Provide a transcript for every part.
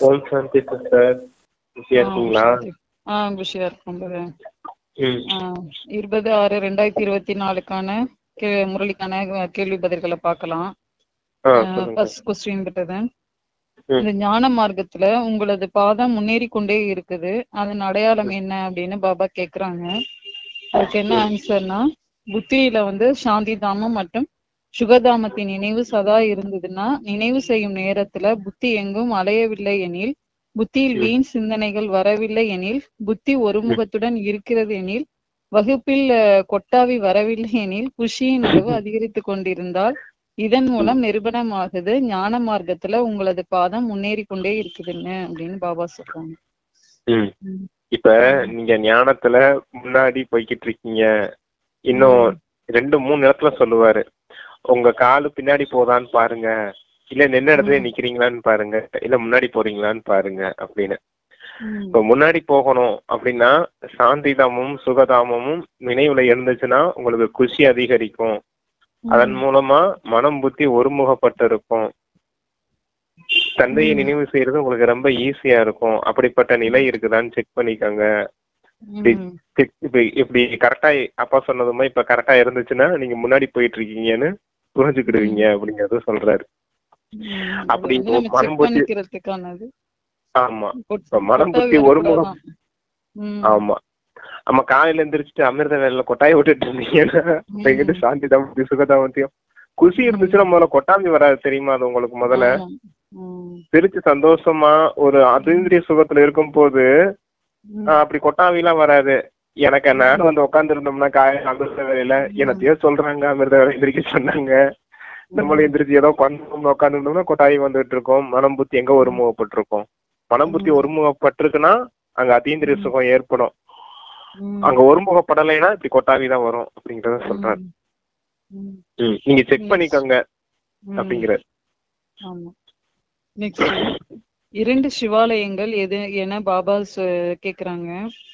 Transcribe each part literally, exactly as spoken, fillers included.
ஓம் சாந்தி sister. பிஸியா இருக்கீங்களா? ஆ குஷியா இருக்கும் brother. ம் ஆ, இருபது ஆறு ரெண்டாயிரத்தி இருபத்தி நாலுக்கான கே- முரளிக்கான கேள்வி பதில்களை பார்க்கலாம். ஆ சொல்லுங்க. ஃபர்ஸ்ட் கொஸ்டின் கிட்டது, ம் இந்த ஞான மார்க்கத்துல உங்களது பாதம் முன்னேறி கொண்டே இருக்குது, அதன் அடையாளம் என்ன அப்படின்னு பாபா கேக்குறாங்க. அதுக்கு என்ன ஆன்சர்னா, புத்தியில வந்து சாந்தி தாமம் மற்றும் சுகதாமத்தின் நினைவு சதா இருந்ததுன்னா, நினைவு செய்யும் நேரத்துல புத்தி எங்கும் அலையவில்லை எனில், புத்தியில் ம் வீண் சிந்தனைகள் வரவில்லை எனில், புத்தி ஒருமுகத்துடன் இருக்கிறது எனில், வகுப்பில் அஹ், கொட்டாவி வரவில்லை எனில், குஷியின் அளவு அதிகரித்து கொண்டிருந்தால், இதன் மூலம் நிரூபணமாகுது ஞான மார்க்கத்துல உங்களது பாதம் முன்னேறி கொண்டே இருக்குதுன்னு அப்படின்னு பாபா சொல்றாங்க. ம் ம். இப்ப நீங்க ஞானத்துல முன்னாடி போய்கிட்டு இருக்கீங்க. இன்னும் ம். ரெண்டு மூணு இடத்துல சொல்லுவாரு, உங்க காலு பின்னாடி போதான்னு பாருங்க, இல்ல நின்ன இடத்துல ம். நிக்கிறீங்களான்னு பாருங்க, இல்ல முன்னாடி போறீங்களான்னு பாருங்க அப்படின்னு. ம். இப்ப முன்னாடி போகணும் அப்படின்னா சாந்திதாமமும் சுகதாமமும் நினைவுல இருந்துச்சுன்னா உங்களுக்கு குஷி அதிகரிக்கும். அதன் ம். மூலமா மனம் புத்தி ஒருமுகப்பட்டு இருக்கும். தந்தையை ம். நினைவு செய்யறது உங்களுக்கு ரொம்ப ஈஸியா இருக்கும். அப்படிப்பட்ட நிலை இருக்குதான்னு செக் பண்ணிக்கோங்க. இப்படி ம். check- இப்படி இப்படி கரெக்டா அப்பா சொன்னது மாதிரி இப்ப கரெக்டா இருந்துச்சுன்னா நீங்க முன்னாடி போயிட்டு இருக்கீங்கன்னு புரிஞ்சுக்கிடுவீங்க அப்படிங்கறது சொல்றாரு. ம். அது அப்படி வந்து நம்ம மனம் செக் புத்தி, பண்ணிக்கிறதுக்கானது. ஆமா கொட்- இப்ப மனம் கொட்டாவி புத்தி ஒருமுகம், வரக்கூடாதான். ம். ஆமா நம்ம காலையில எந்திரிச்சிட்டு அமிர்த வேலையில கொட்டாய் விட்டுட்டு இருந்தீங்கன்னா இப்ப எங்கிட்ட ம். சாந்தி தாமத்தி சுகதாமத்தியம் குஷி இருந்துச்சுன்னா ம். முதல்ல கொட்டாமி வராது தெரியுமா? அது உங்களுக்கு முதல்ல ஆமா. ம். சிரிச்சு சந்தோஷமா ஒரு அதீந்திரிய சுகத்துல இருக்கும் போது ம். ஆஹ் அப்படி கொட்டாவிலாம் வராது. எனக்கு ம். நேரம் வந்து உட்கார்ந்து இருந்தோம்னா காலையில அமிர்த வேலையில ம். என்னத்தையோ சொல்றாங்க, அமிர்த வேலை எந்திரிக்க சொன்னாங்க, நம்மளும் ம். எந்திரிச்சு ஏதோ பண்ணோம்னு உட்கார்ந்து இருந்தோம்னா கொட்டாவி வந்துட்டு இருக்கோம். மனம் புத்தி எங்க ம். ஒருமுகப்பட்டிருக்கும். மனம் புத்தி ம். ஒருமுகப்பட்டிருக்குன்னா அங்க அதீந்திரிய ம். சுகம் ஏற்படும். ம். அங்க ஒருமுகப்படலைன்னா இப்படி கொட்டாவி தான் வரும் அப்படிங்கறத சொல்றாரு. ம். ம். ம் நீங்க செக் Next. பண்ணிக்கோங்க ம். அப்படிங்கிறார். ஆமா. நெக்ஸ்ட், இரண்டு சிவாலயங்கள் எது என பாபா சொ- கேக்குறாங்க.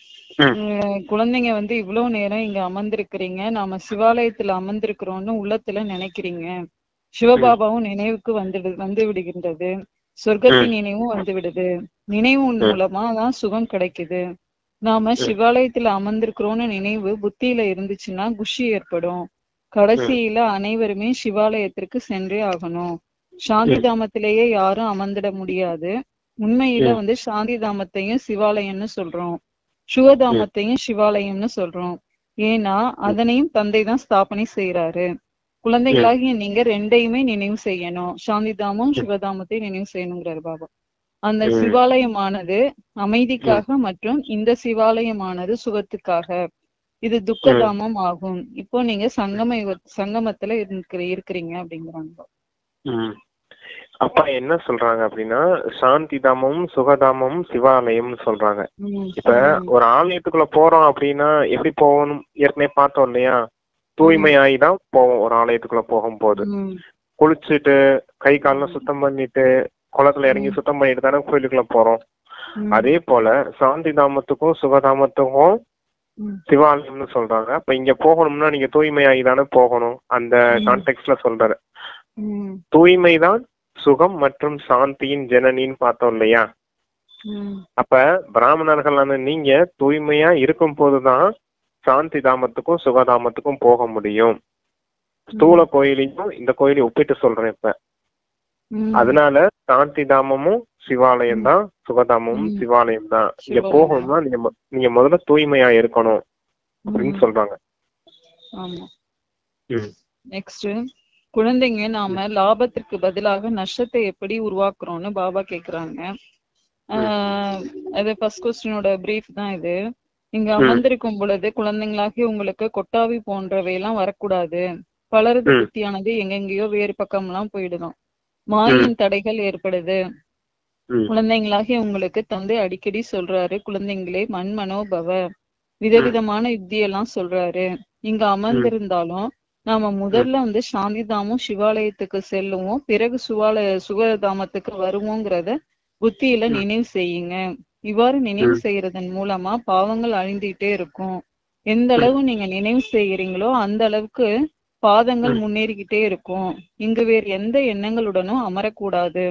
ம் உம், குழந்தைங்க வந்து இவ்வளவு நேரம் இங்க அமர்ந்திருக்கிறீங்க, நாம சிவாலயத்துல அமர்ந்திருக்கிறோம்னு உள்ளத்துல நினைக்கிறீங்க. ம் சிவபாபாவும் நினைவுக்கு வந்து வந்து விடுகின்றது, சொர்க்கத்தின் ம் நினைவும் வந்து விடுது. நினைவு ம் மூலமா தான் சுகம் கிடைக்குது. நாம ம் சிவாலயத்துல அமர்ந்திருக்கிறோம்னு நினைவு புத்தியில இருந்துச்சுன்னா குஷி ஏற்படும். ம் கடைசியில அனைவருமே சிவாலயத்திற்கு சென்றே ஆகணும். சாந்தி ம் தாமத்திலேயே யாரும் அமர்ந்திட முடியாது. உண்மையில ம் வந்து சாந்தி தாமத்தையும் சிவாலயம்னு சொல்றோம், ம் சுகதாமத்தையும் சிவாலயம்னு சொல்றோம். ஏன்னா ம் அதனையும் தந்தை தான் ஸ்தாபனை செய்யறாரு. ம் குழந்தைகளாகிய நீங்க ரெண்டையுமே நினைவு செய்யணும், சாந்தி தாமும் ம் சிவதாமத்தையும் நினைவு செய்யணுங்கிறாரு பாபா. அந்த ம் சிவாலயமானது ம் அமைதிக்காக மற்றும் இந்த சிவாலயமானது சுகத்துக்காக. இது ம் துக்கதாமம் ஆகும். இப்போ நீங்க சங்கம யுக- சங்கமத்துல இருக்கிற இருக்கிறீங்க அப்படிங்கிறாங்க. ம் அப்பா என்ன சொல்றாங்க அப்படின்னா சாந்தி தாமமும் சுகதாமமும் சிவாலயம்னு சொல்றாங்க. ம். இப்ப ம். ஒரு ஆலயத்துக்குள்ள போறோம் அப்படின்னா எப்படி போகணும் ஏற்கனவே பார்த்தோம் இல்லையா? ம். தூய்மையாகி தான் போவோம். ஒரு ஆலயத்துக்குள்ள போகும்போது ம். குளிச்சுட்டு கை கால்லாம் ம். சுத்தம் பண்ணிட்டு குளத்துல இறங்கி ம். சுத்தம் பண்ணிட்டு தானே கோயிலுக்குள்ள போறோம். ம். அதே போல சாந்தி தாமத்துக்கும் சுகதாமத்துக்கும் ம். சிவாலயம்னு சொல்றாங்க. அப்ப இங்க போகணும்னா நீங்க தூய்மையாகி தானே போகணும். அந்த ம். கான்டெக்ட்ல சொல்றாரு. ம். தூய்மைதான் சுகம் மற்றும் சாந்தியின் ஜனனின்னு பார்த்தோம் இல்லையா? ம். அப்ப பிராமணர்களான நீங்க தூய்மையா இருக்கும் போதுதான் சாந்தி தாமத்துக்கும் சுகதாமத்துக்கும் போக முடியும். ஸ்தூல ம். கோயிலையும் இந்த கோயிலையும் ஒப்பிட்டு சொல்றேன் இப்ப. ம். அதனால சாந்தி தாமமும் சிவாலயம் ம். தான், சுகதாமமும் ம். சிவாலயம் தான். இங்க சிவாலயம். போகணும்னா நீங்க மொ- நீங்க முதல்ல தூய்மையா இருக்கணும் அப்படின்னு ம். சொல்றாங்க. ஆமா. ம் நெக்ஸ்ட், குழந்தைங்க ம் நாம லாபத்திற்கு பதிலாக நஷ்டத்தை எப்படி உருவாக்குறோம்னு பாபா கேக்குறாங்க. ம் ஆஹ் அது ஃபர்ஸ்ட் கொஸ்டினோட பிரீஃப் தான் இது. இங்க ம் அமர்ந்திருக்கும் பொழுது குழந்தைங்களாகி உங்களுக்கு கொட்டாவி போன்றவை எல்லாம் வரக்கூடாது. பலரது ம் புத்தியானது எங்கெங்கேயோ வேறு பக்கம்லாம் போயிடுதான், ம் மாயின் தடைகள் ஏற்படுது. ம் குழந்தைங்களாகி உங்களுக்கு தந்தை அடிக்கடி சொல்றாரு, குழந்தைங்களே மண்மனோபவ, ம் விதவிதமான யுக்தியெல்லாம் சொல்றாரு. இங்க ம் அமர்ந்திருந்தாலும் நாம ம் முதல்ல வந்து சாந்திதாமும் சிவாலயத்துக்கு செல்லுவோம், பிறகு சுவாலய சுகதாமத்துக்கு வருவோங்கிறத புத்தியில ம் நினைவு செய்யுங்க. இவ்வாறு நினைவு ம் செய்யறதன் மூலமா பாவங்கள் அழிந்துட்டே இருக்கும். எந்த ம் அளவு நீங்க நினைவு செய்யறீங்களோ அந்த அளவுக்கு பாதங்கள் ம் முன்னேறிக்கிட்டே இருக்கும். இங்கு வேறு எந்த எண்ணங்களுடனும் அமரக்கூடாது.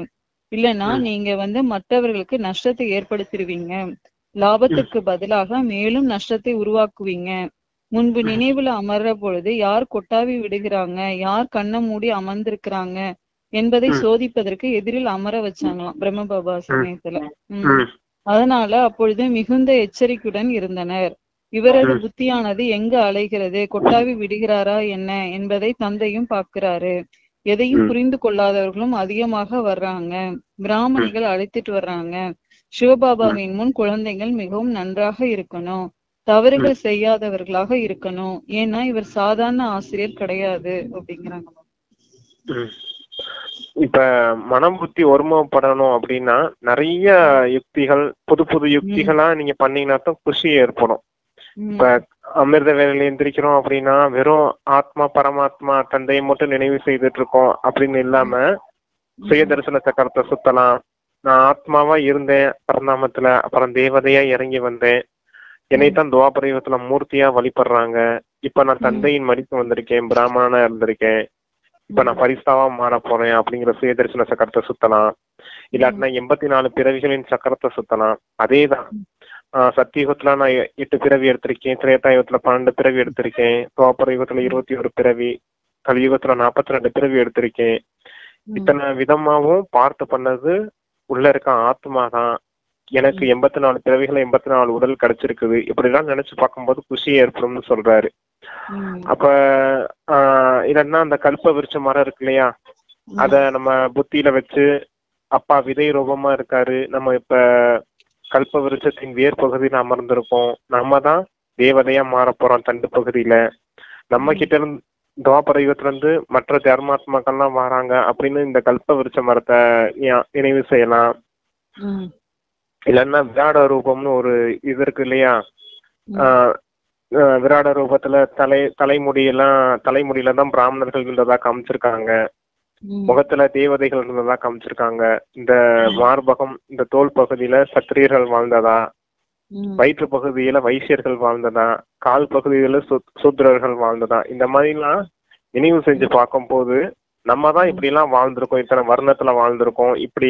இல்லைன்னா ம். நீங்க வந்து மற்றவர்களுக்கு நஷ்டத்தை ஏற்படுத்திடுவீங்க. லாபத்துக்கு பதிலாக மேலும் நஷ்டத்தை உருவாக்குவீங்க. முன்பு ம். நினைவுல அமர்ற பொழுது யார் கொட்டாவி விடுகிறாங்க, யார் கண்ணை மூடி அமர்ந்திருக்கிறாங்க என்பதை ம். சோதிப்பதற்கு எதிரில் அமர வச்சாங்களாம் பிரம்ம பாபா ம். சமயத்துல. உம் ம். அதனால அப்பொழுது மிகுந்த எச்சரிக்கையுடன் இருந்தனர். இவரது ம். புத்தியானது எங்க அலைகிறது, கொட்டாவி விடுகிறாரா என்ன என்பதை தந்தையும் பார்க்கிறாரு. எதையும் ம். புரிந்து கொள்ளாதவர்களும் அதிகமாக வர்றாங்க. ம். பிராமணிகள் அழைத்துட்டு வர்றாங்க. ம். சிவபாபாவின் முன் குழந்தைகள் மிகவும் நன்றாக இருக்கணும், ம். தவறுகள் செய்யாதவர்களாக இருக்கணும். ஏன்னா இவர் சாதாரண ஆசிரியர் கிடையாது அப்படிங்கிறாங்க. ம். இப்ப மனம் புத்தி ஒருமுகப்படணும் அப்படின்னா நிறைய யுக்திகள், புது புது உம் யுக்திகளா நீங்க பண்ணீங்கன்னா தான் குஷி ஏற்படும். இப்ப உம் அமிர்த வேலையில எந்திரிக்கிறோம் அப்படின்னா வெறும் ஆத்மா பரமாத்மா தந்தையை மட்டும் நினைவு செய்துட்டு இருக்கோம் அப்படின்னு இல்லாம சுய உம் தரிசன சக்கரத்தை சுத்தலாம். நான் ஆத்மாவா இருந்தேன் பரந்தாமத்துல, அப்புறம் தேவதையா இறங்கி வந்தேன், உம் என்னைத்தான் துவாபர யுகத்துல மூர்த்தியா வழிபடுறாங்க. இப்ப நான் உம் தந்தையின் மடிப்பு வந்திருக்கேன், பிராமணனா இருந்திருக்கேன், இப்ப நான் உம் பரிசாவா மாற போறேன் அப்படிங்கிற சுய தரிசன சக்கரத்தை சுத்தலாம். உம் இல்லாட்டினா எண்பத்தி நாலு பிறவிகளின் சக்கரத்தை சுத்தலாம். அதேதான் ஆஹ் சத்தியுகத்துல நான் எ- எட்டு பிறவி எடுத்திருக்கேன், திரேதாயுகத்துல பன்னெண்டு பிறவி எடுத்திருக்கேன், துவாபர யுகத்துல உம் இருபத்தி ஒரு பிறவி, கலியுகத்துல நாற்பத்தி ரெண்டு பிறவி எடுத்திருக்கேன். உம் இத்தனை விதமாவும் பார்த்து பண்ணது உள்ள இருக்க ஆத்மா தான். எனக்கு உம் எண்பத்தி நாலு பிறவிகளை எண்பத்தி நாலு உடல் கிடைச்சிருக்குது, இப்படிலாம் நினைச்சு பார்க்கும்போது குஷி ஏற்படும்னு சொல்றாரு. உம் அப்ப ஆஹ் இல்லைன்னா அந்த கல்ப விருட்ச மரம் இருக்கு இல்லையா, அத உம் நம்ம புத்தியில வச்சு அப்பா விதை ரூபமா இருக்காரு, நம்ம இப்ப கல்ப விருட்சத்தின் வேர் பகுதியில அமர்ந்திருக்கோம், நம்ம தான் தேவதையா மாற போறோம் தண்டு பகுதியில, நம்ம உம் கிட்ட இருந்து துவாபர யுகத்துல இருந்து மற்ற தர்மாத்மாக்கள்லாம் வராங்க அப்படின்னு இந்த கல்ப விருட்ச மரத்தை ஞா- நினைவு செய்யலாம். உம் இல்லைன்னா விராட ரூபம்னு ஒரு இது இருக்கு இல்லையா, உம் ஆஹ் ஆஹ் விராட ரூபத்துல தலை தலைமுடியெல்லாம் தலைமுடியில தான் பிராமணர்கள் இருந்ததா காமிச்சிருக்காங்க, உம் முகத்துல தேவதைகள் இருந்ததா காமிச்சிருக்காங்க, இந்த மார்பகம் இந்த தோல் பகுதியில சத்திரியர்கள் வாழ்ந்ததா, உம் வயிற்று பகுதியில வைசியர்கள் வாழ்ந்ததா, கால் பகுதியில சூத்- சூத்திரர்கள் வாழ்ந்ததா, இந்த மாதிரிலாம் நினைவு செஞ்சு பார்க்கும்போது நம்ம தான் இப்படி எல்லாம் வாழ்ந்திருக்கோம், இத்தனை வர்ணத்துல வாழ்ந்திருக்கோம், இப்படி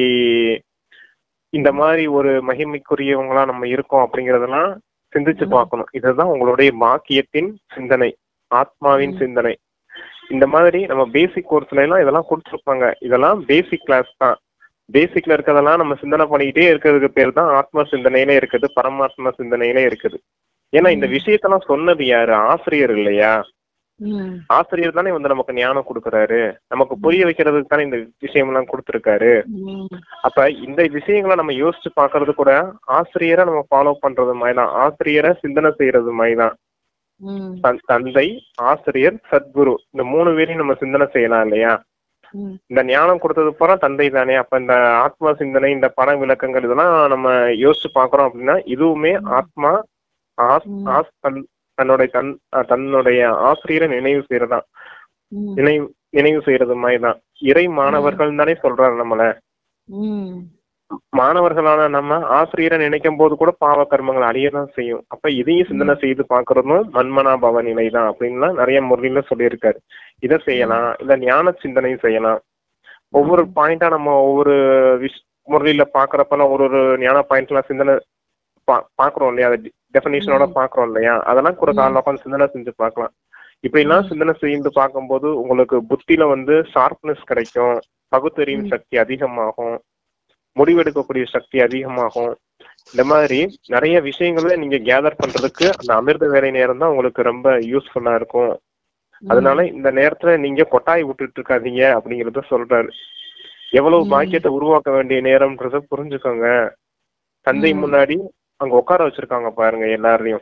இந்த மாதிரி ஒரு மகிமைக்குரியவங்களா நம்ம இருக்கோம் அப்படிங்கறதெல்லாம் சிந்திச்சு உம் பார்க்கணும். இதுதான் உங்களுடைய பாக்கியத்தின் சிந்தனை, ஆத்மாவின் உம் சிந்தனை. இந்த மாதிரி நம்ம பேசிக் கோர்ஸ்ல எல்லாம் இதெல்லாம் கொடுத்துருப்பாங்க. இதெல்லாம் பேசிக் கிளாஸ் தான். பேசிக்ல இருக்கிறதெல்லாம் நம்ம சிந்தனை பண்ணிக்கிட்டே இருக்கிறதுக்கு பேர் தான் ஆத்ம சிந்தனையில இருக்குது, பரமாத்மா சிந்தனையில இருக்குது. ஏன்னா இந்த உம் விஷயத்தெல்லாம் சொன்னது யாரு? ஆசிரியர் இல்லையா? உம் ஆசிரியர் தானே வந்து நமக்கு ஞானம் கொடுக்குறாரு, நமக்கு புரிய வைக்கிறதுக்கு தானே இந்த விஷயம் எல்லாம் கொடுத்துருக்காரு. உம் அப்ப இந்த விஷயங்களை நம்ம யோசிச்சு பாக்குறது கூட ஆசிரியரை நம்ம ஃபாலோ பண்றது மாதிரிதான், ஆசிரியரை சிந்தனை செய்யறது மாதிரிதான். உம் தன்- தந்தை, ஆசிரியர், சத்குரு, இந்த மூணு பேரையும் நம்ம சிந்தனை செய்யலாம் இல்லையா? உம் இந்த ஞானம் கொடுத்தது பூரா தந்தை தானே. அப்ப இந்த ஆத்மா சிந்தனை, இந்த பண விளக்கங்கள் இதெல்லாம் நம்ம யோசிச்சு பாக்குறோம் அப்படின்னா இதுவுமே ஆத்மா ஆஸ் உம் ஆஸ் தன் தன்னுடைய தன் அஹ் தன்னுடைய ஆசிரியரை நினைவு செய்யறதா, உம் நினைவு நினைவு செய்யறது மாதிரிதான். இறை உம் மாணவர்கள் தானே சொல்றாரு நம்மள. உம் மாணவர்களான நம்ம ஆசிரியரை நினைக்கும் போது கூட பாவ கர்மங்கள் அழியதான் செய்யும். அப்ப இதையும் சிந்தனை செய்து பாக்குறதும் மன்மனா பவ நிலை தான் அப்படின்லாம் நிறைய முறையில சொல்லியிருக்காரு. இதை செய்யலாம், இல்ல ஞான சிந்தனையும் செய்யலாம். ஒவ்வொரு பாயிண்டா நம்ம ஒவ்வொரு விஷ் முறையில பாக்குறப்பெல்லாம் ஒரு ஒரு ஞான பாயிண்ட் எல்லாம் சிந்தனை பா பாக்குறோம் இல்லையா, அதை டெபினேஷனோட பாக்குறோம் இல்லையா, அதெல்லாம் கூட காலைல உட்காந்து சிந்தனை செஞ்சு பார்க்கலாம். இப்படி எல்லாம் சிந்தனை செய்து பார்க்கும்போது உங்களுக்கு புத்தியில வந்து ஷார்ப்னஸ் கிடைக்கும், பகுத்தறியும் சக்தி அதிகமாகும், முடிவெடுக்கக்கூடிய சக்தி அதிகமாகும். இந்த மாதிரி நிறைய விஷயங்களை நீங்க கேதர் பண்றதுக்கு அந்த அமிர்த வேலை நேரம் தான் உங்களுக்கு ரொம்ப யூஸ்ஃபுல்லா இருக்கும். அதனால இந்த நேரத்துல நீங்க கொட்டாய் விட்டுட்டு இருக்காதீங்க அப்படிங்கறத சொல்றாரு. எவ்வளவு பாக்கியத்தை உருவாக்க வேண்டிய நேரம்ன்றத புரிஞ்சுக்கோங்க. தந்தை முன்னாடி அங்க உட்கார வச்சிருக்காங்க பாருங்க எல்லாரையும்,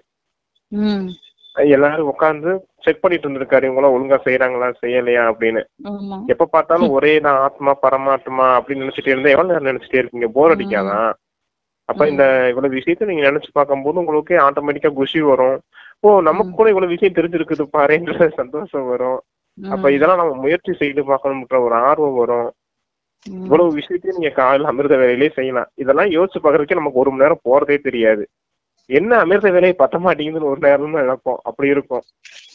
உம் எல்லாரும் உட்கார்ந்து செக் பண்ணிட்டு இருந்திருக்காரு இவங்களா ஒழுங்கா செய்யறாங்களா செய்யலையா அப்படின்னு. ஆமா எப்ப பார்த்தாலும் ஒரே நான் ஆத்மா பரமாத்மா அப்படின்னு நினைச்சிட்டே இருந்தா எவ்வளவு நேரம் நினைச்சிட்டே இருக்கீங்க, போர் அடிக்காதான்? அப்ப இந்த இவ்வளவு விஷயத்த நீங்க நினைச்சு பார்க்கும் போது உங்களுக்கு ஆட்டோமேட்டிக்கா குஷி வரும். ஓ நமக்கு கூட இவ்வளவு விஷயம் தெரிஞ்சிருக்குது பாருன்ற சந்தோஷம் வரும். அப்ப இதெல்லாம் நம்ம முயற்சி செய்து பார்க்கணும்ன்ற ஒரு ஆர்வம் வரும். இவ்வளவு விஷயத்தையும் நீங்க காலையில் அமிர்த வேலையிலே செய்யலாம். இதெல்லாம் யோசிச்சு பாக்குறதுக்கே நமக்கு ஒரு மணி நேரம் போறதே தெரியாது. என்ன அமிர்த வேலையை பத்த மாட்டேங்குதுன்னு ஒரு நேரம் தான் நினைப்போம், அப்படி இருக்கும்.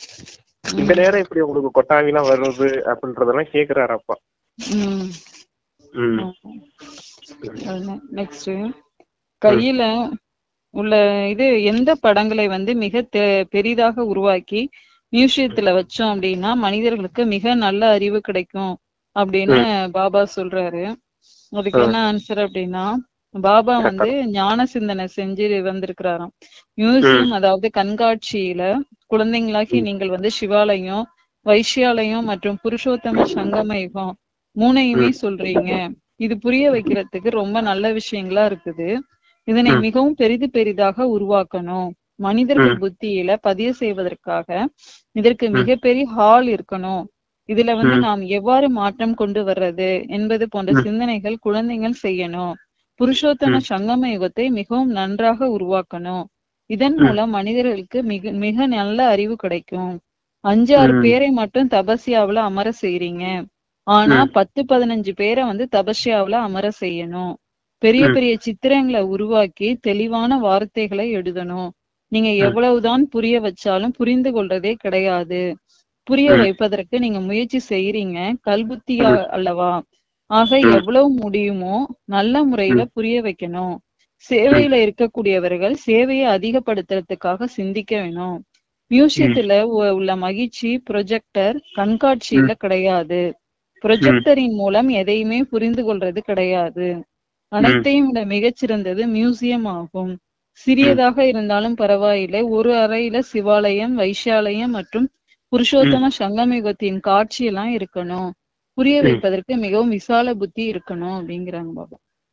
இந்த நேரம் இப்படி உங்களுக்கு கொட்டாவிலாம் வருது அப்படின்றதெல்லாம் கேக்குறாரு அப்பா. உம் ம் நெக்ஸ்ட் கையில உள்ள இது எந்த படங்களை வந்து மிக பெரிதாக உருவாக்கி மியூசியத்துல வச்சோம் அப்படின்னா மனிதர்களுக்கு மிக நல்ல அறிவு கிடைக்கும் அப்படின்னு பாபா சொல்றாரு. அதுக்கு என்ன ஆன்சர் அப்படின்னா, பாபா வந்து ஞான சிந்தனை செஞ்சு வந்திருக்கிறாராம். மியூசியம் அதாவது கண்காட்சியில குழந்தைங்களாகி நீங்கள் வந்து சிவாலயம், வைஷ்யாலயம் மற்றும் புருஷோத்தம சங்கம யுகம் மூணையுமே சொல்றீங்க. இது புரிய வைக்கிறதுக்கு ரொம்ப நல்ல விஷயங்களா இருக்குது. இதனை மிகவும் பெரிது பெரிதாக உருவாக்கணும். மனிதர்கள் புத்தியில பதிய செய்வதற்காக இதற்கு மிகப்பெரிய ஹால் இருக்கணும். இதுல வந்து நாம் எவ்வாறு மாற்றம் கொண்டு வர்றது என்பது போன்ற சிந்தனைகள் குழந்தைகள் செய்யணும். புருஷோத்தம சங்கம யுகத்தை மிகவும் நன்றாக உருவாக்கணும். இதன் மூலம் மனிதர்களுக்கு மிக மிக நல்ல அறிவு கிடைக்கும். அஞ்சு ஆறு பேரை மட்டும் தபஸ்யாவுல அமர செய்றீங்க. ஆனா பத்து பதினஞ்சு பேரை வந்து தபஸ்யாவுல அமர செய்யணும். பெரிய பெரிய சித்திரங்களை உருவாக்கி தெளிவான வார்த்தைகளை எழுதணும். நீங்க எவ்வளவுதான் புரிய வச்சாலும் புரிந்து கொள்றதே கிடையாது. புரிய வைப்பதற்கு நீங்க முயற்சி செய்யறீங்க, கல்புத்தியா அல்லவா? ஆக எவ்வளவு முடியுமோ நல்ல முறையில புரிய வைக்கணும். சேவையில இருக்கக்கூடியவர்கள் சேவையை அதிகப்படுத்துறதுக்காக சிந்திக்க வேணும். மியூசியத்துல உள்ள மகிழ்ச்சி ப்ரொஜெக்டர் கண்காட்சியில கிடையாது. ப்ரொஜெக்டரின் மூலம் எதையுமே புரிந்து கொள்றது கிடையாது. அனைத்தையும் விட மிகச்சிறந்தது மியூசியம் ஆகும். சிறியதாக இருந்தாலும் பரவாயில்லை, ஒரு அறையில சிவாலயம், வைஷ்யாலயம் மற்றும் புருஷோத்தம சங்கமயுகத்தின் காட்சி எல்லாம் இருக்கணும். புரிய வைப்பதற்கு மிகவும் விசால புத்தி இருக்கணும் அப்படிங்கிறாங்க பாபா.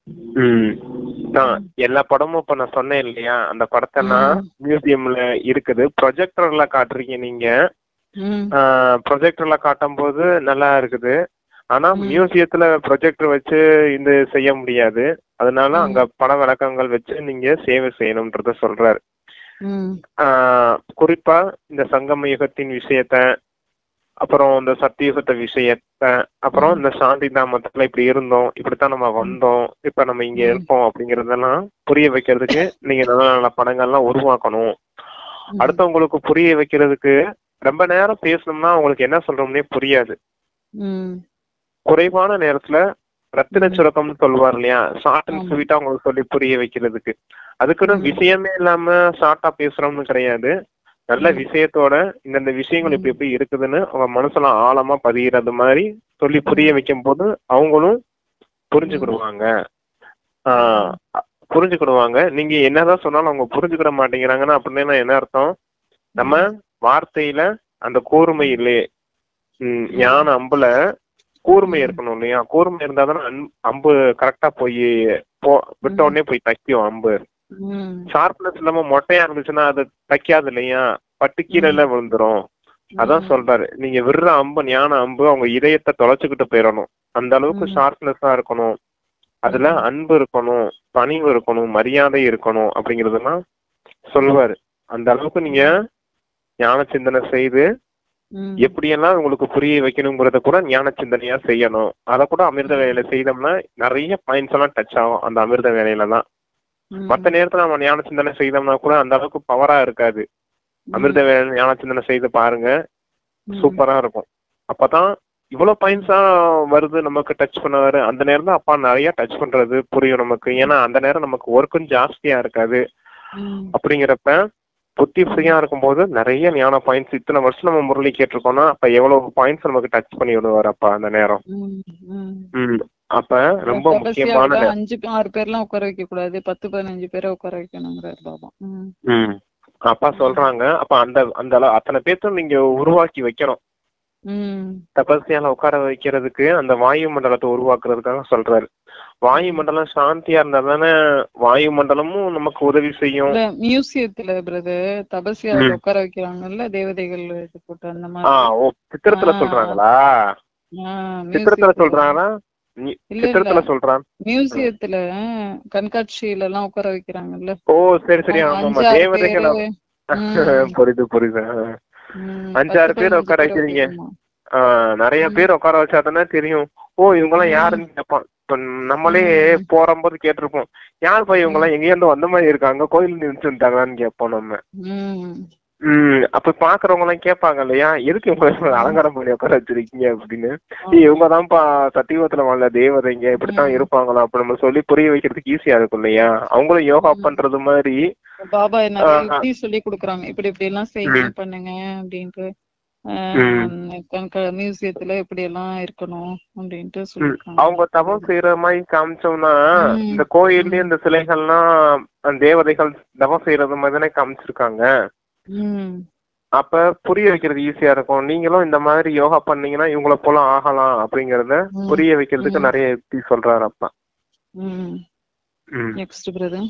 உம் எல்லா படமும் இப்ப நான் சொன்னேன் இல்லையா, அந்த படத்தெல்லாம் மியூசியம்ல இருக்குது. ப்ரொஜெக்டர்ல காட்டுறீங்க நீங்க. ப்ரொஜெக்டர்ல காட்டும் போது நல்லா இருக்குது. ஆனா மியூசியத்துல ப்ரொஜெக்டர் வச்சு இந்த செய்ய முடியாது. அதனால அங்க பட விளக்கங்கள் வச்சு நீங்க சேவை செய்யணும்ன்றத சொல்றாரு. ஆஹ் குறிப்பா இந்த சங்கம யுகத்தின் விஷயத்த, அப்புறம் இந்த சத்தியுகத்த விஷயத்த, அப்புறம் இந்த சாந்தி தாமத்துல இப்படி இருந்தோம், இப்படித்தான் நம்ம வந்தோம், இப்ப நம்ம இங்க இருக்கோம் அப்படிங்கறதெல்லாம் புரிய வைக்கிறதுக்கு நீங்க நல்ல நல்ல படங்கள்லாம் உருவாக்கணும். அடுத்தவங்களுக்கு புரிய வைக்கிறதுக்கு ரொம்ப நேரம் பேசணும்னா அவங்களுக்கு என்ன சொல்றோம்னே புரியாது. குறைவான நேரத்துல ரத்தின சுரக்கம்னு சொல்லுவார் இல்லையா, ஷார்ட் அண்ட் ஸ்வீட்டா அவங்களுக்கு சொல்லி புரிய வைக்கிறதுக்கு. அதுக்குன்னு விஷயமே இல்லாம ஷார்ட்டா பேசுறோம்னு கிடையாது. நல்ல விஷயத்தோட இந்தந்த விஷயங்கள் இப்படி எப்படி இருக்குதுன்னு அவங்க மனசுல ஆழமா பதிகிறது மாதிரி சொல்லி புரிய வைக்கும் போது அவங்களும் புரிஞ்சுக்கிடுவாங்க. ஆஹ் புரிஞ்சுக்கிடுவாங்க. நீங்க என்னதான் சொன்னாலும் அவங்க புரிஞ்சுக்கிட மாட்டேங்கிறாங்கன்னா அப்படின்னா என்ன அர்த்தம்? நம்ம வார்த்தையில அந்த கூர்மை இல்லையே, உம் ஞான அம்புல கூர்மை இருக்கணும் இல்லையா? கூர்மை இருந்தாதானே அம்பு கரெக்டா போய் போ விட்ட உடனே போய் தைக்கும் அம்பு. ஷார்ப்னஸ் இல்லாம மொட்டையா இருந்துச்சுன்னா அது தைக்காது இல்லையா, பட்டு கீழே விழுந்துரும். அதான் சொல்றாரு, நீங்க விடுற அம்பு ஞான அம்பு அவங்க இதயத்தை தொலைச்சுக்கிட்டு போயிடணும். அந்த அளவுக்கு ஷார்ப்னஸா இருக்கணும். அதுல அன்பு இருக்கணும், பணிவு இருக்கணும், மரியாதை இருக்கணும் அப்படிங்கறதெல்லாம் சொல்லுவாரு. அந்த அளவுக்கு நீங்க ஞான சிந்தனை செய்து எப்படியெல்லாம் உங்களுக்கு புரிய வைக்கணுங்கிறத கூட ஞான சிந்தனையா செய்யணும். அத கூட அமிர்த வேலையில செய்தோம்னா நிறைய பாயிண்ட்ஸ் எல்லாம் டச் ஆகும் அந்த அமிர்த வேலையில தான். மத்த நேரத்துல நம்ம ஞான சிந்தனை செய்தோம்னா கூட அந்த அளவுக்கு பவரா இருக்காது. அமிர்த வேலை ஞான சிந்தனை செய்து பாருங்க, சூப்பரா இருக்கும். அப்பதான் இவ்வளவு பாயிண்ட்ஸா வருது நமக்கு டச் பண்ணுவாரு. அந்த நேரம் தான் அப்பா நிறைய டச் பண்றது புரியும் நமக்கு. ஏன்னா அந்த நேரம் நமக்கு ஒர்க்கும் ஜாஸ்தியா இருக்காது. அப்படிங்கிறப்ப புத்தி ஃப்ரீயா இருக்கும்போது நிறைய ஞான பாயிண்ட்ஸ், இத்தனை வருஷம் நம்ம முரளி கேட்டிருக்கோம்னா அப்ப எவ்வளவு பாயிண்ட்ஸ் நமக்கு டச் பண்ணி விடுவாரு அப்பா அந்த நேரம். உம் அப்ப ரொம்ப முக்கியமான அஞ்சு ஆறு பேர்லாம் உட்கார வைக்க கூடாது, பத்து பதினஞ்சு பேரை உட்கார வைக்கணுங்கிறாரு பாபா. உம் அப்பா சொல்றாங்க, அப்ப அந்த அந்த அத்தனை பேர்த்தும் நீங்க உருவாக்கி வைக்கணும். தபஸ்யால உட்கார வைக்கிறதுக்கு அந்த வாயு மண்டலத்தை உருவாக்குறதுக்காக சொல்றாரு. வாயு மண்டலம் சாந்தியா இருந்தா தானே வாயு மண்டலமும் நமக்கு உதவி செய்யும். மியூசியத்துல பிரதர் தபஸ்யால உட்கார வைக்கிறாங்கல்ல தேவதைகள் போட்டு அந்த மாதிரி. ஆஹ் ஓ சித்திரத்துல சொல்றாங்களா? சித்திரத்துல சொல்றாங்களா? சித்திரத்துல சொல்றான். மியூசியத்துல கண்காட்சியில எல்லாம் உட்கார வைக்கிறாங்கல்ல. ஓ சரி சரி, ஆமா தேவதைகள். புரியுது புரியுது. அஞ்சாறு பேர் உட்கார வைக்கிறீங்க. ஆஹ் நிறைய பேர் உட்கார வச்சாதானே தெரியும். ஓ இவங்க எல்லாம் யாருன்னு கேட்பான். இப்ப நம்மளே போறம்போது கேட்டிருப்போம், யார் போய் இவங்க எல்லாம் எங்க இருந்து வந்த மாதிரி இருக்காங்க, கோயில் நினைச்சு வந்துட்டாங்களான்னு கேட்போம் நம்ம. உம் அப்ப பாக்குறவங்க எல்லாம் கேட்பாங்க இல்லையா, எதுக்கு இவங்க அலங்காரம் பண்ணி உட்கார வச்சிருக்கீங்க அப்படின்னு. இவங்கதான்ப்பா சத்தியுகத்துல வாழ்ந்த தேவதைங்க, இப்படித்தான் இருப்பாங்களா அப்ப நம்ம சொல்லி புரிய வைக்கிறதுக்கு ஈஸியா இருக்கும் இல்லையா. அவங்களும் யோகா பண்றது மாதிரி பாபா நிறைய யுக்தி சொல்லி கொடுக்குறாங்க, இப்படி இப்படி எல்லாம் செய்யுங்க பண்ணுங்க அப்படின்ட்டு. மியூசியத்துல இப்படி எல்லாம் இருக்கணும் அப்படின்ட்டு சொல்லிருக்காங்க. அவங்க தவம் செய்யற மாதிரி காமிச்சோம்னா, இந்த கோயில்லயே இந்த சிலைகள்லாம் தேவதைகள் தவம் செய்யறது மாதிரி தானே காமிச்சிருக்காங்க. அப்ப புரிய வைக்கிறது ஈஸியா இருக்கும். நீங்களும் இந்த மாதிரி யோகா பண்ணீங்கன்னா இவங்களை போல ஆகலாம் அப்படிங்கறத புரிய வைக்கிறதுக்கு நிறைய யுக்தி சொல்றாரு அப்பா. நெக்ஸ்ட் பிரதர்,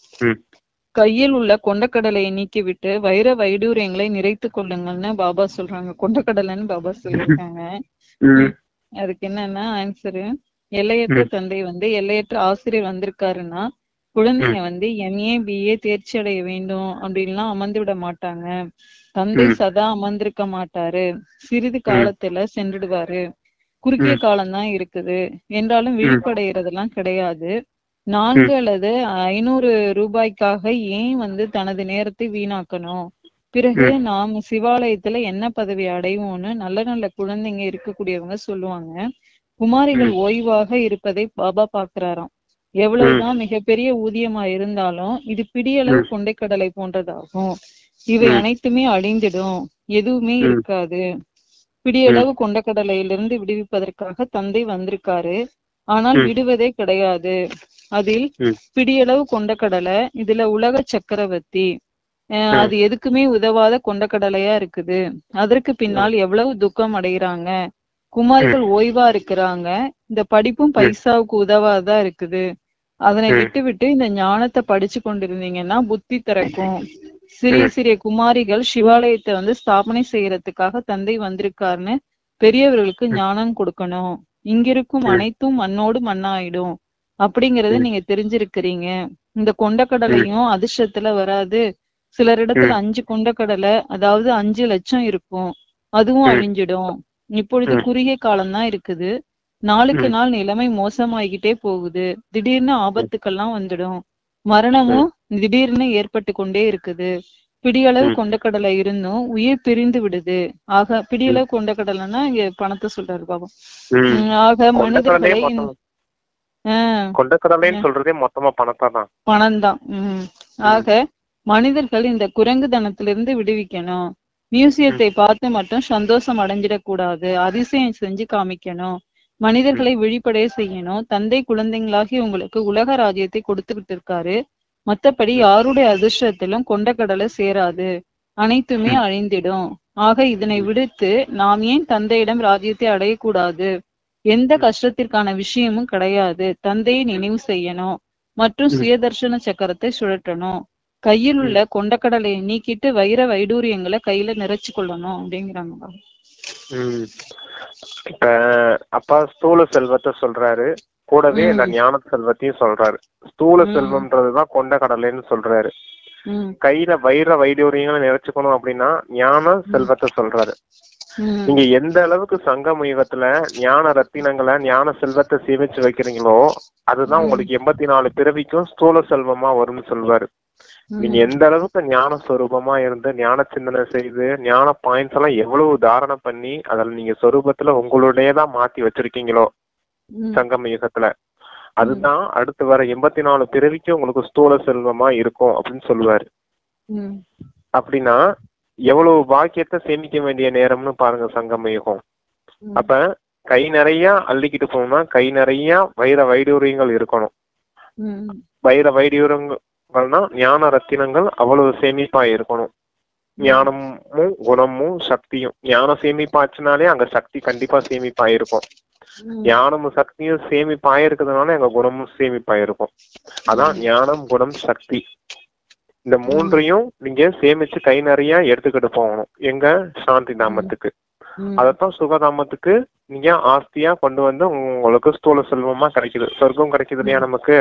கையில் உள்ள கொண்டக்கடலையை நீக்கிவிட்டு வைர வைடூரியங்களை நிறைத்து கொள்ளுங்கள்னு பாபா சொல்றாங்க. கொண்டக்கடலைன்னு பாபா சொல்லியிருக்காங்க. அதுக்கு என்னன்னா ஆன்சரு, எல்லையற்ற தந்தை வந்து எல்லையற்ற ஆசிரியர் வந்திருக்காருன்னா குழந்தைங்க வந்து எம்ஏ பிஏ தேர்ச்சி அடைய வேண்டும் அப்படின்லாம் அமர்ந்து விட மாட்டாங்க. தந்தை சதா அமர்ந்திருக்க மாட்டாரு, சிறிது காலத்துல சென்றுடுவாரு. குறுகிய காலம்தான் இருக்குது என்றாலும் விழிப்படைகிறதெல்லாம் கிடையாது. நான்கு அல்லது ஐநூறு ரூபாய்க்காக ஏன் வந்து தனது நேரத்தை வீணாக்கணும். பிறகு நாம் சிவாலயத்துல என்ன பதவி அடைவோம்னு நல்ல நல்ல குழந்தைங்க இருக்கக்கூடியவங்க சொல்லுவாங்க. குமாரிகள் ஓய்வாக இருப்பதை பாபா பாக்குறாராம். எவ்வளவுதான் மிகப்பெரிய ஊதியமா இருந்தாலும் இது பிடியளவு கொண்டைக்கடலை போன்றதாகும். இவை அனைத்துமே அழிந்திடும், எதுவுமே இருக்காது. பிடியளவு கொண்டக்கடலையிலிருந்து விடுவிப்பதற்காக தந்தை வந்திருக்காரு, ஆனால் விடுவதே கிடையாது. அதில் பிடியளவு கொண்டக்கடலை, இதுல உலக சக்கரவர்த்தி, அஹ் அது எதுக்குமே உதவாத கொண்டக்கடலையா இருக்குது. அதற்கு பின்னால் எவ்வளவு துக்கம் அடைகிறாங்க. குமாரிகள் ஓய்வா இருக்கிறாங்க, இந்த படிப்பும் பைசாவுக்கு உதவாதா இருக்குது. அதனை விட்டு விட்டு இந்த ஞானத்தை படிச்சு கொண்டிருந்தீங்கன்னா புத்தி திறக்கும். சிறிய சிறிய குமாரிகள் சிவாலயத்தை வந்து ஸ்தாபனை செய்யறதுக்காக தந்தை வந்திருக்காருன்னு பெரியவர்களுக்கு ஞானம் கொடுக்கணும். இங்கிருக்கும் அனைத்தும் மண்ணோடு மண்ணாயிடும் அப்படிங்கறத நீங்க தெரிஞ்சிருக்கிறீங்க. இந்த கொண்டக்கடலையும் அதிர்ஷ்டத்துல வராது. சிலரிடத்துல அஞ்சு கொண்டக்கடலை, அதாவது அஞ்சு லட்சம் இருக்கும், அதுவும் அழிஞ்சிடும். இப்பொழுது குறுகிய காலம்தான் இருக்குது. நாளுக்கு நாள் நிலைமை மோசமாகிக்கிட்டே போகுது. திடீர்னு ஆபத்துக்கெல்லாம் வந்துடும். மரணமும் திடீர்னு ஏற்பட்டு கொண்டே இருக்குது. பிடியளவு கொண்டக்கடலை இருந்தும் உயிர் பிரிந்து விடுது. ஆக பிடியளவு கொண்டக்கடலைன்னா இங்க பணத்தை சொல்றாரு பாபா. ஆக மனிதர்களை சொல்றதே மொத்தமா பணத்தான் பணம் தான். உம் ஆக மனிதர்கள் இந்த குரங்கு தனத்திலிருந்து விடுவிக்கணும். மியூசியத்தை பார்த்து மட்டும் சந்தோஷம் அடைஞ்சிடக்கூடாது, அதிசயம் செஞ்சு காமிக்கணும். மனிதர்களை விழிப்படைய செய்யணும். தந்தை குழந்தைங்களாகி உங்களுக்கு உலக ராஜ்யத்தை கொடுத்துக்கிட்டு இருக்காரு. மத்தபடி யாருடைய அதிர்ஷ்டத்திலும் கொண்டக்கடலை சேராது, அனைத்துமே அழிந்திடும். ஆக இதனை விடுத்து நாம் ஏன் தந்தையிடம் ராஜ்யத்தை அடையக்கூடாது? எந்த கஷ்டத்திற்கான விஷயமும் கிடையாது. தந்தையை நினைவு செய்யணும் மற்றும் சுயதர்ஷன சக்கரத்தை சுழற்றணும். கையில் உள்ள கொண்டக்கடலையை நீக்கிட்டு வைர வைடூரியங்களை கையில நிறைச்சு கொள்ளணும் அப்படிங்கிறாங்க. உம் இப்ப அப்பா ஸ்தூல செல்வத்தை சொல்றாரு, கூடவே இந்த ஞான செல்வத்தையும் சொல்றாரு. ஸ்தூல செல்வம்ன்றதுதான் கொண்டக்கடலைன்னு சொல்றாரு. கையில வைர வைடூரியங்களை நிறைச்சுக்கணும் அப்படின்னா ஞான செல்வத்தை சொல்றாரு. நீங்க எந்த அளவுக்கு சங்கம் யுகத்துல ஞான ரத்தினங்களை ஞான செல்வத்தை சேமிச்சு வைக்கிறீங்களோ அதுதான் உங்களுக்கு எண்பத்தி நாலு பிறவிக்கும் ஸ்தூல செல்வமா வரும்னு சொல்வாரு. நீங்க எந்த அளவுக்கு ஞான சொரூபமா இருந்து ஞான சிந்தனை செய்து ஞான பாயிண்ட்ஸ் எல்லாம் எவ்வளவு தாரணம் பண்ணி அதில் நீங்க சொரூபத்துல உங்களுடையதான் மாத்தி வச்சிருக்கீங்களோ சங்கம் யுகத்துல, அதுதான் அடுத்து வர எண்பத்தி நாலு பிறவிக்கும் உங்களுக்கு ஸ்தூல செல்வமா இருக்கும் அப்படின்னு சொல்லுவாரு. அப்படின்னா எவ்வளவு பாக்கியத்தை சேமிக்க வேண்டிய நேரம்னு பாருங்க சங்கம யுகம். அப்ப கை நிறைய அள்ளிக்கிட்டு போகணும்னா கை நிறைய வைர வைடூரியங்கள் இருக்கணும். வைர வைடூரியங்கள்னா ஞான ரத்தினங்கள் அவ்வளவு சேமிப்பா இருக்கணும். ஞானமும் குணமும் சக்தியும், ஞான சேமிப்பாச்சுனாலே அங்க சக்தி கண்டிப்பா சேமிப்பா இருக்கும். ஞானமும் சக்தியும் சேமிப்பாயிருக்கிறதுனால எங்க குணமும் சேமிப்பாயிருக்கும். அதான் ஞானம் குணம் சக்தி, இந்த மூன்றையும் நீங்க சேமிச்சு கை நிறைய எடுத்துக்கிட்டு போகணும் எங்க சாந்தி தாமத்துக்கு. அதத்தான் சுகதாமத்துக்கு நீங்க ஆஸ்தியா கொண்டு வந்து உங்களுக்கு ஸ்தூல செல்வமா கிடைக்குது, சொர்க்கம் கிடைக்குது இல்லையா நமக்கு.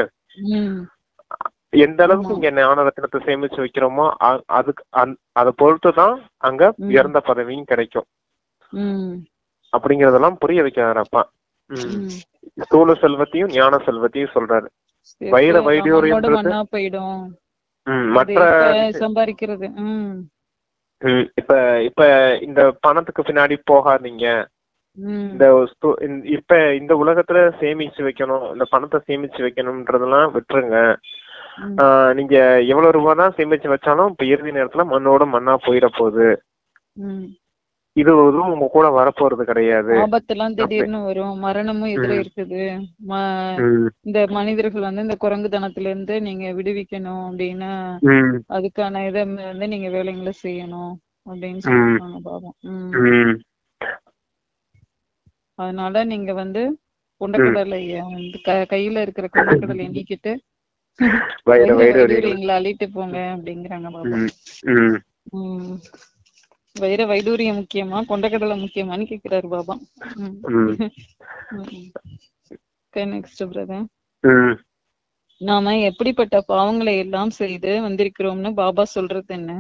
எந்த அளவுக்கு இங்க ஞான ரத்தினத்தை சேமிச்சு வைக்கிறோமோ அதுக்கு அதை பொறுத்துதான் அங்க உயர்ந்த பதவியும் கிடைக்கும். அப்படிங்கறதெல்லாம் புரிய வைக்கிறாரப்பா. உம் ஸ்தூல செல்வத்தையும் ஞான செல்வத்தையும் சொல்றாரு. வைர வைடூரியம் மற்ற சம்பாதிக்கிறது ம். இப்ப இப்ப இந்த பணத்துக்கு பின்னாடி போகாதீங்க. ம் இந்த ஸ்து- இந்த- இப்ப இந்த உலகத்துல சேமிச்சு வைக்கணும், இந்த பணத்தை சேமிச்சு வைக்கணும்ன்றதெல்லாம் விட்டுருங்க. ம் ஆஹ் நீங்க எவ்வளவு ரூபா தான் சேமிச்சு வச்சாலும் இப்ப இறுதி நேரத்துல மண்ணோட மண்ணா போயிட போகுது. ம் இது எதுவும் உங்க கூட வரப்போறது கிடையாது. ஆபத்தெல்லாம் அப்படி திடீர்னு வரும், மரணமும் எதிர ம், இருக்குது. ம- ம், இந்த மனிதர்கள் வந்து இந்த குரங்குத்தனத்துல இருந்து நீங்க விடுவிக்கணும் அப்படின்னா ம், அதுக்கான இதை வந்து நீங்க வேலைங்களை செய்யணும் அப்படின்னு ம், சொல்லியிருக்காங்க பாபா. ம் ம், அதனால நீங்க வந்து ம். கொண்டக்கடலைய வந்து க கையில இருக்கிற கொண்டக்கடலைய நீக்கிட்டு வயிறு வைர வயிறு வலிகள். வைடூரியங்களை அள்ளிட்டு போங்க அப்படிங்கிறாங்க பாபா. ம், ம், ம் வைர வைடூரியம் முக்கியமா கொண்டக்கடலை முக்கியமான்னு கேக்குறாரு பாபா. ம் ம், நெக்ஸ்ட் பிரதர், ம், நாம எப்படிப்பட்ட பாவங்களை எல்லாம் செய்து வந்திருக்கிறோம்னு பாபா சொல்றது என்ன?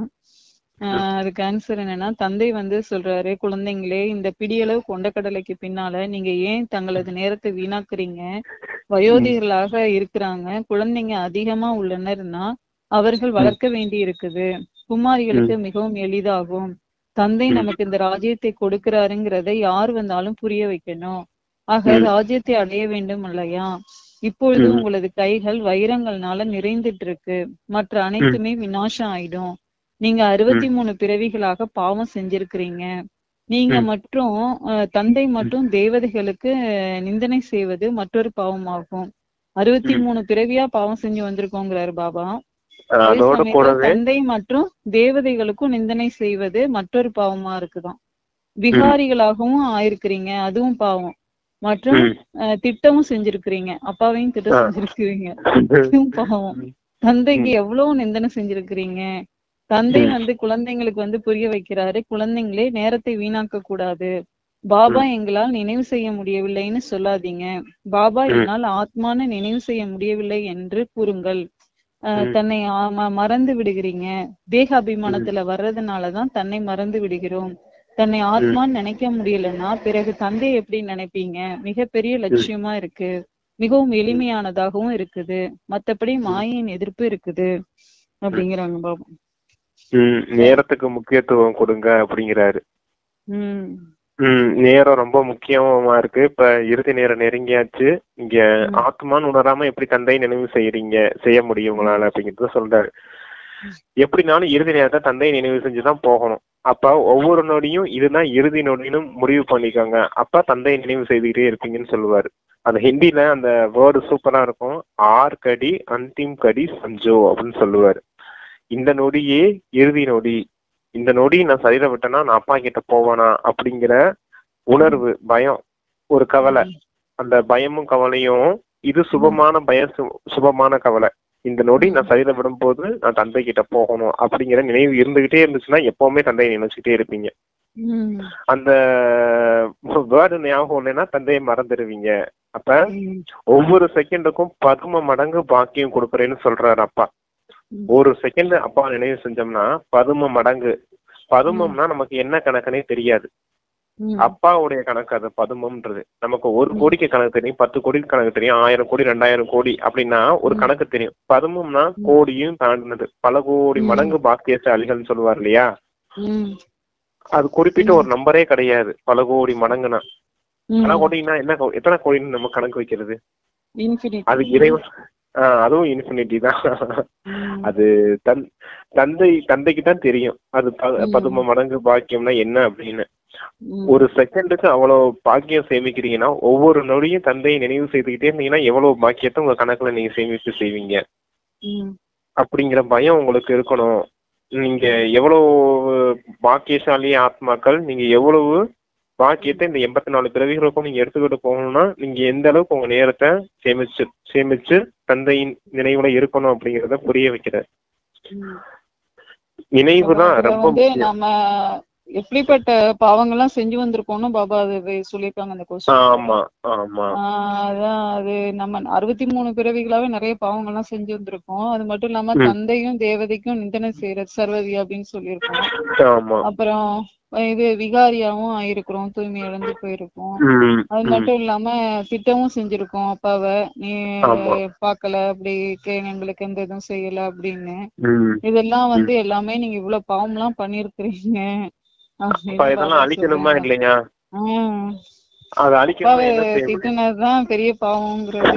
ஆஹ் அதுக்கு ஆன்சர் என்னன்னா, தந்தை வந்து சொல்றாரு, குழந்தைங்களே இந்த பிடியளவு கொண்டக்கடலைக்கு பின்னால நீங்க ஏன் தங்களது நேரத்தை வீணாக்குறீங்க? வயோதிகர்களாக இருக்கிறாங்க, குழந்தைங்க அதிகமா உள்ளனர்னா அவர்கள் வளர்க்க வேண்டி இருக்குது. குமாரிகளுக்கு மிகவும் எளிதாகும். தந்தை நமக்கு இந்த ராஜ்யத்தை கொடுக்கிறாருங்கிறதை யார் வந்தாலும் புரிய வைக்கணும். ஆக ராஜ்யத்தை அடைய வேண்டும் இல்லையா? இப்பொழுது உங்களது கைகள் வைரங்கள்னால நிறைந்துட்டு இருக்கு, மற்ற அனைத்துமே விநாசம் ஆயிடும். நீங்க அறுபத்தி மூணு பிறவிகளாக பாவம் செஞ்சிருக்கிறீங்க. நீங்க மற்றும் அஹ், தந்தை மற்றும் தேவதைகளுக்கு நிந்தனை செய்வது மற்றொரு பாவமாகும். அறுபத்தி மூணு பிறவியா பாவம் செஞ்சு வந்திருக்கோங்கிறாரு பாபா. அதே அதோட சமயத்துல கூடவே தந்தை மற்றும் தேவதைகளுக்கும் நிந்தனை செய்வது மற்றொரு பாவமா இருக்குதாம். விகாரிகளாகவும் ஆயிருக்கிறீங்க, அதுவும் பாவம். மற்றும் ம், அஹ், திட்டமும் செஞ்சிருக்கிறீங்க, அப்பாவையும் திட்டம் ஆ. செஞ்சிருக்கிறீங்க, இதுவும் பாவம். தந்தைக்கு ம், எவ்வளவு நிந்தனை செஞ்சிருக்கிறீங்க. தந்தை ம், வந்து குழந்தைங்களுக்கு வந்து புரிய வைக்கிறாரு, குழந்தைங்களே நேரத்தை வீணாக்க கூடாது. பாபா ம், எங்களால் நினைவு செய்ய முடியவில்லைன்னு சொல்லாதீங்க. பாபா ம், என்னால் ஆத்மான்னு நினைவு செய்ய முடியவில்லை என்று கூறுங்கள். அஹ் ம், தன்னை ஆ- ம- மறந்து விடுகிறீங்க. தேக ம், அபிமானத்துல வர்றதுனாலதான் தன்னை மறந்து விடுகிறோம். தன்னை ம், ஆத்மான்னு நினைக்க முடியலன்னா பிறகு தந்தையை எப்படி நினைப்பீங்க? மிகப்பெரிய ம், லட்சியமா இருக்கு, மிகவும் ம், எளிமையானதாகவும் இருக்குது, மத்தபடி ம், மாயின் எதிர்ப்பு இருக்குது ம். அப்படிங்கிறாங்க பாபா. ம், நேரத்துக்கு முக்கியத்துவம் கொடுங்க அப்படிங்கிறாரு. உம் ம், நேரம் ரொம்ப முக்கியமா இருக்கு. இப்ப இறுதி நேரம் நெருங்கியாச்சு. இங்க உம் ஆத்மான்னு உணராம எப்படி தந்தை நினைவு செய்யறீங்க, செய்ய முடியும் உங்களால அப்படிங்கறத சொல்றாரு. எப்படினாலும் இறுதி நேரத்தை தந்தை நினைவு செஞ்சுதான் போகணும். அப்ப ஒவ்வொரு நொடியும் இதுதான் இறுதி நொடின்னு முடிவு பண்ணிக்கோங்க. அப்ப தந்தை நினைவு செய்துகிட்டே இருப்பீங்கன்னு சொல்லுவாரு. அந்த ஹிந்தில அந்த வேர்டு சூப்பரா இருக்கும். ஆர் கடி அந்திம் கடி சஞ்சோ அப்படின்னு சொல்லுவாரு. இந்த நொடியே இறுதி நொடி. இந்த நொடி நான் சரீர விட்டேன்னா நான் அப்பா கிட்ட போவானா அப்படிங்கிற உணர்வு, பயம், ஒரு கவலை. அந்த பயமும் கவலையும் இது சுபமான பய சு- சுபமான கவலை. இந்த நொடி நான் சரீரம் விடும்போது நான் தந்தை கிட்ட போகணும் அப்படிங்கிற நினைவு இருந்துகிட்டே இருந்துச்சுன்னா எப்பவுமே தந்தையை நினைச்சுட்டே இருப்பீங்க. உம் அந்த வேர்டு ஞாபகம் இல்லைன்னா தந்தையை மறந்துடுவீங்க. அப்ப உம் ஒவ்வொரு செகண்டுக்கும் பதும மடங்கு பாக்கியம் கொடுக்குறேன்னு சொல்றாரு அப்பா. ஒரு செகண்ட் அப்பா நினைவு செஞ்சோம்னா பதும மடங்கு. பதுமம்னா நமக்கு என்ன கணக்குனே தெரியாது. உம் அப்பாவுடைய கணக்கு அது பதுமம்ன்றது. நமக்கு ஒரு கோடிக்கு கணக்கு தெரியும், பத்து கோடிக்கு கணக்கு தெரியும், ஆயிரம் கோடி ரெண்டாயிரம் கோடி அப்படின்னா ஒரு கணக்கு தெரியும். பதுமம்னா கோடியும் தாண்டினது, பல கோடி மடங்கு பாக்கியசாலிகள்னு சொல்லுவார் இல்லையா? உம் அது குறிப்பிட்ட ஒரு நம்பரே கிடையாது. பல கோடி மடங்குனா பல உம் கோடினா என்ன, கோ- எத்தனை கோடின்னு நம்ம கணக்கு வைக்கிறது? இன்ஃபினிட். அது இறைவன். ஆஹ் அதுவும் இன்ஃபினிட்டி தான். அது தன் தந்தை தந்தைக்கு தான் தெரியும் அது ப- பதும மடங்கு பாக்கியம்னா என்ன அப்படின்னு. ஒரு செகண்டுக்கு அவ்வளவு பாக்கியம் சேமிக்கிறீங்கன்னா ஒவ்வொரு நொடியும் தந்தையை நினைவு செய்துக்கிட்டே இருந்தீங்கன்னா எவ்வளவு பாக்கியத்தை உங்க கணக்குல நீங்க சேமித்து செய்வீங்க அப்படிங்கிற பயம் உங்களுக்கு இருக்கணும். நீங்க எவ்வளவு பாக்கியசாலி ஆத்மாக்கள், நீங்க எவ்வளவு பாக்கியத்தை இந்த எண்பத்தி நாலு பிறவிகளுக்கும் நீங்க எடுத்துக்கிட்டு போகணும்னா நீங்க எந்த அளவுக்கு உங்க நேரத்தை சேமிச்சு சேமிச்சு தந்தையின் நினைவுல இருக்கணும் அப்படிங்கறத புரிய வைக்கிற நினைவு தான் அதுல ரொம்ப வந்து முக்கியம். நம்ம எப்படிப்பட்ட பாவங்கள்லாம் செஞ்சு வந்திருக்கோம்னு பாபா அது சொல்லியிருக்காங்க அந்த கொஸ்டின். ஆமா ஆமா அதான் அது நம்ம அறுபத்தி மூணு பிறவிகளாவே நிறைய பாவங்கள்லாம் செஞ்சு வந்திருக்கோம். அது மட்டும் இல்லாம ம். தந்தையும் தேவதைக்கும் நிந்தனை செய்யறது சர்வதி அப்படின்னு சொல்லியிருக்கோம். ஆமா அப்புறம் இது விகாரியாவும் ஆயிருக்கிறோம், தூய்மை இழந்து போயிருக்கோம். அது மட்டும் இல்லாம திட்டமும் செஞ்சிருக்கோம் அப்பாவை, நீ பாக்கல அப்படி எங்களுக்கு எந்த இதுவும் செய்யல அப்படின்னு. இதெல்லாம் வந்து எல்லாமே நீங்க இவ்வளவு பாவம் எல்லாம் பண்ணிருக்கிறீங்க அழிக்கணுமா இல்லையா? திட்டினதுதான் பெரிய பாவம்ங்கிறது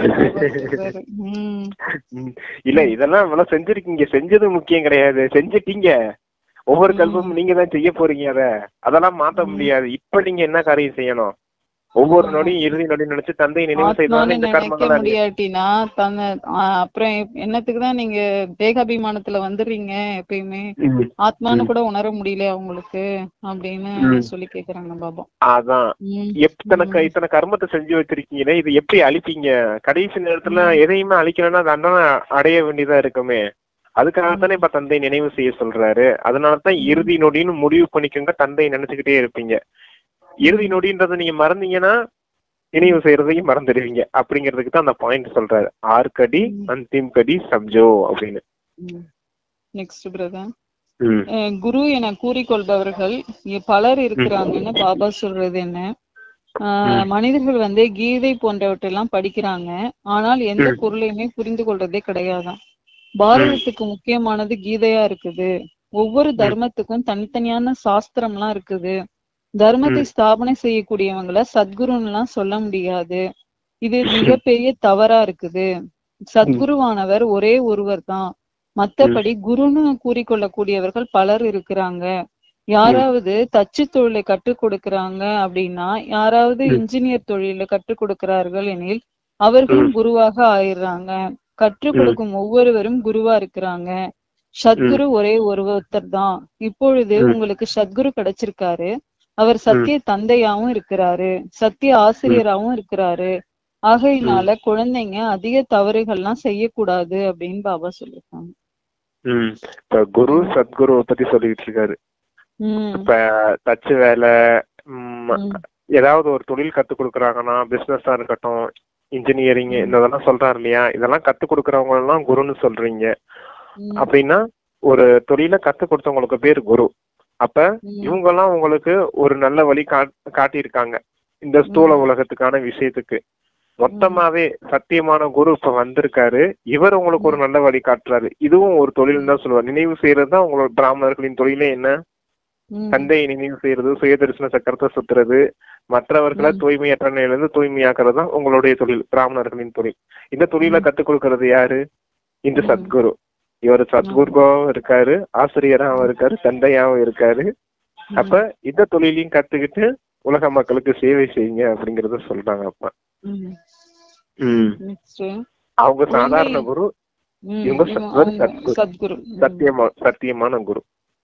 இல்ல. இதெல்லாம் செஞ்சிருக்கீங்க, செஞ்சது முக்கியம் கிடையாது, செஞ்சிட்டீங்க. ஒவ்வொரு கல்பமும் நீங்க தான் செய்ய போறீங்க. அத அதெல்லாம் மாத்த முடியாது. இப்ப நீங்க என்ன காரியம் செய்யணும்? ஒவ்வொரு நொடியும் இறுதி நொடி நினைச்சு தந்தையை நினைவு செய்தாலும் இந்த கர்மங்கள் முடியாட்டினா அப்புறம் என்னத்துக்குதான் நீங்க தேகாபிமானத்துல வந்துடுறீங்க? எப்பயுமே ஆத்மானு கூட உணர முடியல அவங்களுக்கு அப்படின்னு சொல்லி கேக்குறாங்க பாபா. அதான் எத்தனை இத்தனை கர்மத்தை செஞ்சு வச்சிருக்கீங்களே, இது எப்படி அழிப்பீங்க? கடைசி நேரத்துல எதையுமே அழிக்கணும்னா தண்டனை அடைய வேண்டியதா இருக்குமே. அதுக்காகத்தானே இப்ப தந்தை நினைவு செய்ய சொல்றாரு. அதனாலதான் இறுதி நொடின்னு முடிவு பண்ணிக்கோங்க, தந்தையை நினைச்சுக்கிட்டே இருப்பீங்க. இறுதி நொடின்றத நீங்க மறந்தீங்கன்னா நினைவு செய்யறதையும் மறந்துடுவீங்க. அப்படிங்கறதுக்கு தான் அந்த பாயிண்ட் சொல்றாரு. ஆறு கடி அந்திம் கடி சம்ஜோ அப்படின்னு. நெக்ஸ்ட் பிரதர், குரு என கூறிக்கொள்பவர்கள் பலர் இருக்கிறாங்கன்னு பாபா சொல்றது என்ன? ஆஹ் மனிதர்கள் வந்து கீதை போன்றவற்றெல்லாம் படிக்கிறாங்க, ஆனால் எந்த பொருளையுமே புரிந்து கொள்றதே கிடையாதான். பாரதத்துக்கு முக்கியமானது கீதையா இருக்குது. ஒவ்வொரு தர்மத்துக்கும் தனித்தனியான சாஸ்திரம் எல்லாம் இருக்குது. தர்மத்தை ஸ்தாபனை செய்யக்கூடியவங்களை சத்குருன்னு எல்லாம் சொல்ல முடியாது. இது மிகப்பெரிய தவறா இருக்குது. சத்குருவானவர் ஒரே ஒருவர் தான். மத்தபடி குருன்னு கூறிக்கொள்ளக்கூடியவர்கள் பலர் இருக்கிறாங்க. யாராவது தச்சு தொழிலை கற்றுக் கொடுக்கறாங்க அப்படின்னா, யாராவது இன்ஜினியர் தொழில கற்றுக் கொடுக்கிறார்கள் எனில் அவர்களும் குருவாக ஆயிடுறாங்க. கற்றுக் கொடுக்கும் ஒவ்வொருவரும் குருவா இருக்கிறாங்க. சத்குரு ஒரே ஒருத்தர் தான். இப்பொழுது உங்களுக்கு சத்குரு கிடைச்சிருக்காரு. அவர் சத்திய தந்தையாவும் இருக்கிறாரு, சத்திய ஆசிரியராவும் இருக்கிறாரு. ஆகையினால குழந்தைங்க அதிக தவறுகள்லாம் செய்யக்கூடாது அப்படின்னு பாபா சொல்லிருக்காங்க. உம் இப்ப குரு சத்குரு பத்தி சொல்லிட்டு இருக்காரு. இப்ப தச்சு வேலை, ஏதாவது ஒரு தொழில் கத்து கொடுக்குறாங்கன்னா, பிசினஸா இருக்கட்டும், இன்ஜினியரிங், இதெல்லாம் சொல்றாரு இல்லையா, இதெல்லாம் கத்து கொடுக்கறவங்க எல்லாம் குருன்னு சொல்றீங்க. அப்படின்னா ஒரு தொழில கத்து கொடுத்தவங்களுக்கு பேர் குரு. அப்ப இவங்க எல்லாம் உங்களுக்கு ஒரு நல்ல வழி காட்டியிருக்காங்க இந்த ஸ்தூல உலகத்துக்கான விஷயத்துக்கு. மொத்தமாவே சத்தியமான குரு இப்ப வந்திருக்காரு, இவர் உங்களுக்கு ஒரு நல்ல வழி காட்டுறாரு. இதுவும் ஒரு தொழில் தான் சொல்லுவார். நினைவு செய்யறதுதான் உங்களோட பிராமணர்களின் தொழிலே. என்ன? தந்தையை நினைவு செய்யறது, சுயதரிசன சக்கரத்தை சுத்துறது, மற்றவர்களை தூய்மையற்ற நிலையிலிருந்து தூய்மையாக்குறது தான் உங்களுடைய தொழில், பிராமணர்களின் தொழில். இந்த தொழிலை கத்துக் கொடுக்கறது யாரு? இந்த சத்குரு. இவர் சத்குருவாவும் இருக்காரு, ஆசிரியராகவும் இருக்காரு, தந்தையாவும் இருக்காரு. அப்ப இந்த தொழிலையும் கத்துக்கிட்டு உலக மக்களுக்கு சேவை செய்யுங்க அப்படிங்கறத சொல்றாங்க. அப்ப அவங்க சாதாரண குரு, இவங்க சத்குரு, சத்தியமா சத்தியமான குரு.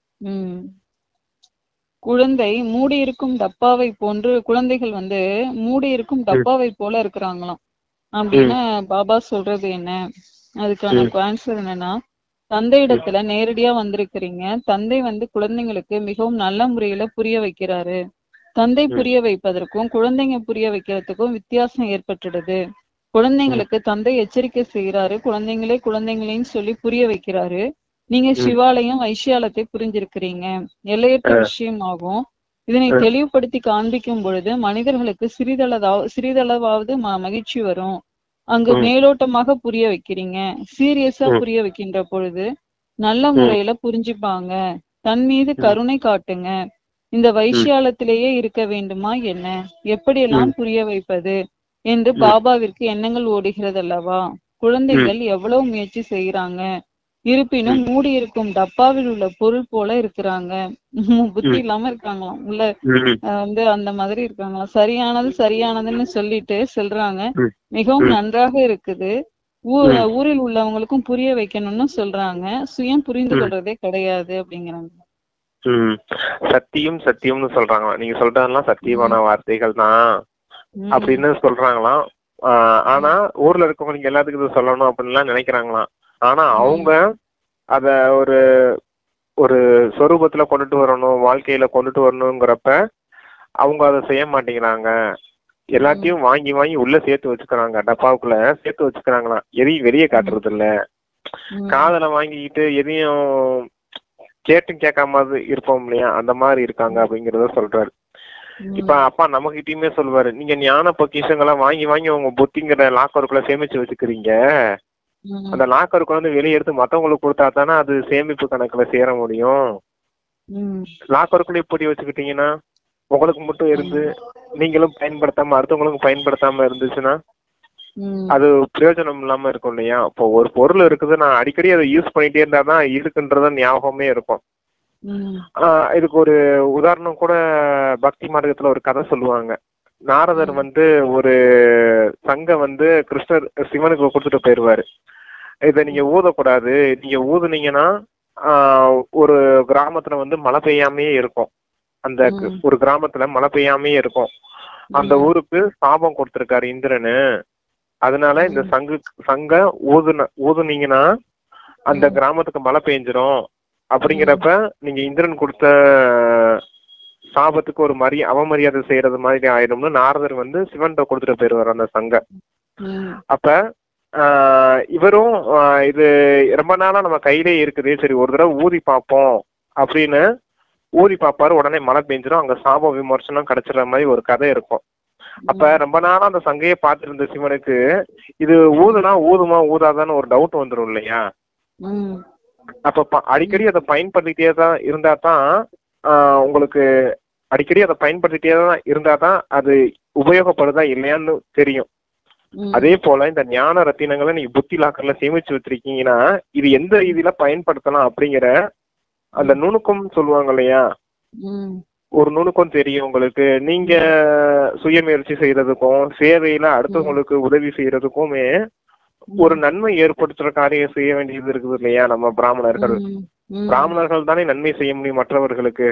குழந்தை மூடி இருக்கும் டப்பாவை போன்று, குழந்தைகள் வந்து மூடி இருக்கும் டப்பாவை போல இருக்கிறாங்களாம் அப்படின்னு பாபா சொல்றது என்ன? அதுக்கான ஆன்சர் என்னன்னா, தந்தையிடத்துல நேரடியா வந்திருக்கிறீங்க. தந்தை வந்து குழந்தைங்களுக்கு மிகவும் நல்ல முறையில புரிய வைக்கிறாரு. தந்தை புரிய வைப்பதற்கும் குழந்தைங்க புரிய வைக்கிறதுக்கும் வித்தியாசம் ஏற்பட்டுடுது. குழந்தைங்களுக்கு தந்தை எச்சரிக்கை செய்யறாரு, குழந்தைங்களே குழந்தைங்களையும் சொல்லி புரிய வைக்கிறாரு. நீங்க சிவாலயம் வைசியாலத்தை புரிஞ்சிருக்கிறீங்க, எல்லையற்ற விஷயம் ஆகும். இதனை தெளிவுபடுத்தி காண்பிக்கும் பொழுது மனிதர்களுக்கு சிறிதளவாவது சிறிதளவாவது மகிழ்ச்சி வரும். அங்கு மேலோட்டமாக புரிய வைக்கிறீங்க, சீரியஸா புரிய வைக்கின்ற பொழுது நல்ல முறையில புரிஞ்சுப்பாங்க. தன் மீது கருணை காட்டுங்க. இந்த வைசியாலத்திலேயே இருக்க வேண்டுமா என்ன? எப்படியெல்லாம் புரிய வைப்பது என்று பாபாவிற்கு எண்ணங்கள் ஓடுகிறது அல்லவா? குழந்தைகள் எவ்வளவு முயற்சி செய்யறாங்க, இருப்பினும் மூடி இருக்கும் டப்பாவில் உள்ள பொருள் போல இருக்கிறாங்க. புத்தி இல்லாம இருக்காங்களாம், உள்ள வந்து அந்த மாதிரி இருக்காங்களாம். சரியானது சரியானதுன்னு சொல்லிட்டு செல்றாங்க. மிகவும் நன்றாக இருக்குது. ஊர் ஊரில் உள்ளவங்களுக்கும் புரிய வைக்கணும்னு சொல்றாங்க, சுயம் புரிந்து கொள்றதே கிடையாது அப்படிங்கிறாங்க. உம் சத்தியம் சத்தியம்னு சொல்றாங்களா? நீங்க சொல்றதெல்லாம் சத்தியமான வார்த்தைகள் தான் அப்படின்னு சொல்றாங்களாம். ஆஹ் ஆனா ஊர்ல இருக்கவங்க எல்லாத்துக்கும் இதை சொல்லணும் அப்படின்லாம் நினைக்கிறாங்களாம். ஆனா அவங்க அத ஒரு ஒரு சொரூபத்துல கொண்டுட்டு வரணும், வாழ்க்கையில கொண்டுட்டு வரணுங்கிறப்ப அவங்க அதை செய்ய மாட்டேங்கிறாங்க. எல்லாத்தையும் வாங்கி வாங்கி உள்ள சேர்த்து வச்சுக்கிறாங்க, டப்பாவுக்குள்ள சேர்த்து வச்சுக்கிறாங்களாம். எதையும் வெளியே காட்டுறது இல்ல. காதலை வாங்கிக்கிட்டு எதையும் கேட்டும் கேட்காம இருப்போம் இல்லையா, அந்த மாதிரி இருக்காங்க அப்படிங்கறத சொல்றாரு. இப்ப அப்பா நம்மகிட்டயுமே சொல்லுவாரு, நீங்க ஞான பொக்கிஷங்களை வாங்கி வாங்கி உங்க புத்திங்கிற லாக்கருக்குள்ள சேமிச்சு வச்சுக்கிறீங்க. அந்த லாக்கருக்குள்ள வந்து வெளியே எடுத்து மத்தவங்களுக்கு கொடுத்தா தானே அது சேமிப்பு கணக்குல சேர முடியும். லாக்கருக்குள்ள இப்படி வச்சுக்கிட்டீங்கன்னா உங்களுக்கு மட்டும் இருந்து நீங்களும் பயன்படுத்தாம அடுத்தவங்களுக்கும் பயன்படுத்தாம இருந்துச்சுன்னா அது பிரயோஜனம் இல்லாம இருக்கும் இல்லையா. இப்போ ஒரு பொருள் இருக்குது, நான் அடிக்கடி அதை யூஸ் பண்ணிட்டே இருந்தா தான் இருக்குன்றத ஞாபகமே இருக்கும். ஆஹ் இதுக்கு ஒரு உதாரணம் கூட பக்தி மார்க்கத்துல ஒரு கதை சொல்லுவாங்க. நாரதர் வந்து ஒரு சங்க வந்து கிருஷ்ணர் சிவனுக்கு கொடுத்துட்டு போயிருவாரு. இதை நீங்க ஊதக்கூடாது, நீங்க ஊதுனீங்கன்னா ஆஹ் ஒரு கிராமத்துல வந்து மழை பெய்யாமே இருக்கும். அந்த ஒரு கிராமத்துல மழை பெய்யாமே இருக்கும். அந்த ஊருக்கு சாபம் கொடுத்திருக்காரு இந்திரனு. அதனால இந்த சங்கு சங்க ஊதுன ஊதுனீங்கன்னா அந்த கிராமத்துக்கு மழை பெஞ்சிரும். அப்படிங்கிறப்ப நீங்க இந்திரன் கொடுத்த சாபத்துக்கு ஒரு மரி அவமரியாதை செய்யறது மாதிரி ஆயிடும்னு நாரதர் வந்து சிவன்கிட்ட கொடுத்துட்டு போயிருவார் அந்த சங்க. அப்ப ஆஹ் இவரும் இது ரொம்ப நாளா நம்ம கையிலே இருக்குது, சரி ஒரு தடவை ஊதி பார்ப்போம் அப்படின்னு ஊதி பார்ப்பாரு. உடனே மழை பெஞ்சிடும், அங்க சாப விமர்சனம் கிடைச்சிடுற மாதிரி ஒரு கதை இருக்கும். அப்ப ரொம்ப நாளா அந்த சங்கையை பார்த்துட்டு இருந்த சிவனுக்கு இது ஊதுனா ஊதுமா ஊதாதான்னு ஒரு டவுட் வந்துடும் இல்லையா. அப்ப அடிக்கடி அதை பயன்படுத்திட்டே தான் இருந்தா தான் ஆஹ் உங்களுக்கு அடிக்கடி அதை பயன்படுத்திட்டே தான் இருந்தா தான் அது உபயோகப்படுதா இல்லையான்னு தெரியும். அதே போல இந்த ஞான ரத்தினங்களை நீங்க புத்தி லாக்கர்ல சேமிச்சு வச்சிருக்கீங்கன்னா இது எந்த ரீதியில பயன்படுத்தலாம் அப்படிங்கிற அந்த நுணுக்கம் சொல்லுவாங்க இல்லையா, ஒரு நுணுக்கம் தெரியும் உங்களுக்கு. நீங்க சுயமுயற்சி செய்யறதுக்கும் சேவையில அடுத்தவங்களுக்கு உதவி செய்யறதுக்குமே ஒரு நன்மை ஏற்படுத்துற காரியம் செய்ய வேண்டியது இருக்குது இல்லையா. நம்ம பிராமணர்கள் பிராமணர்கள் தானே நன்மை செய்ய முடியும் மற்றவர்களுக்கு.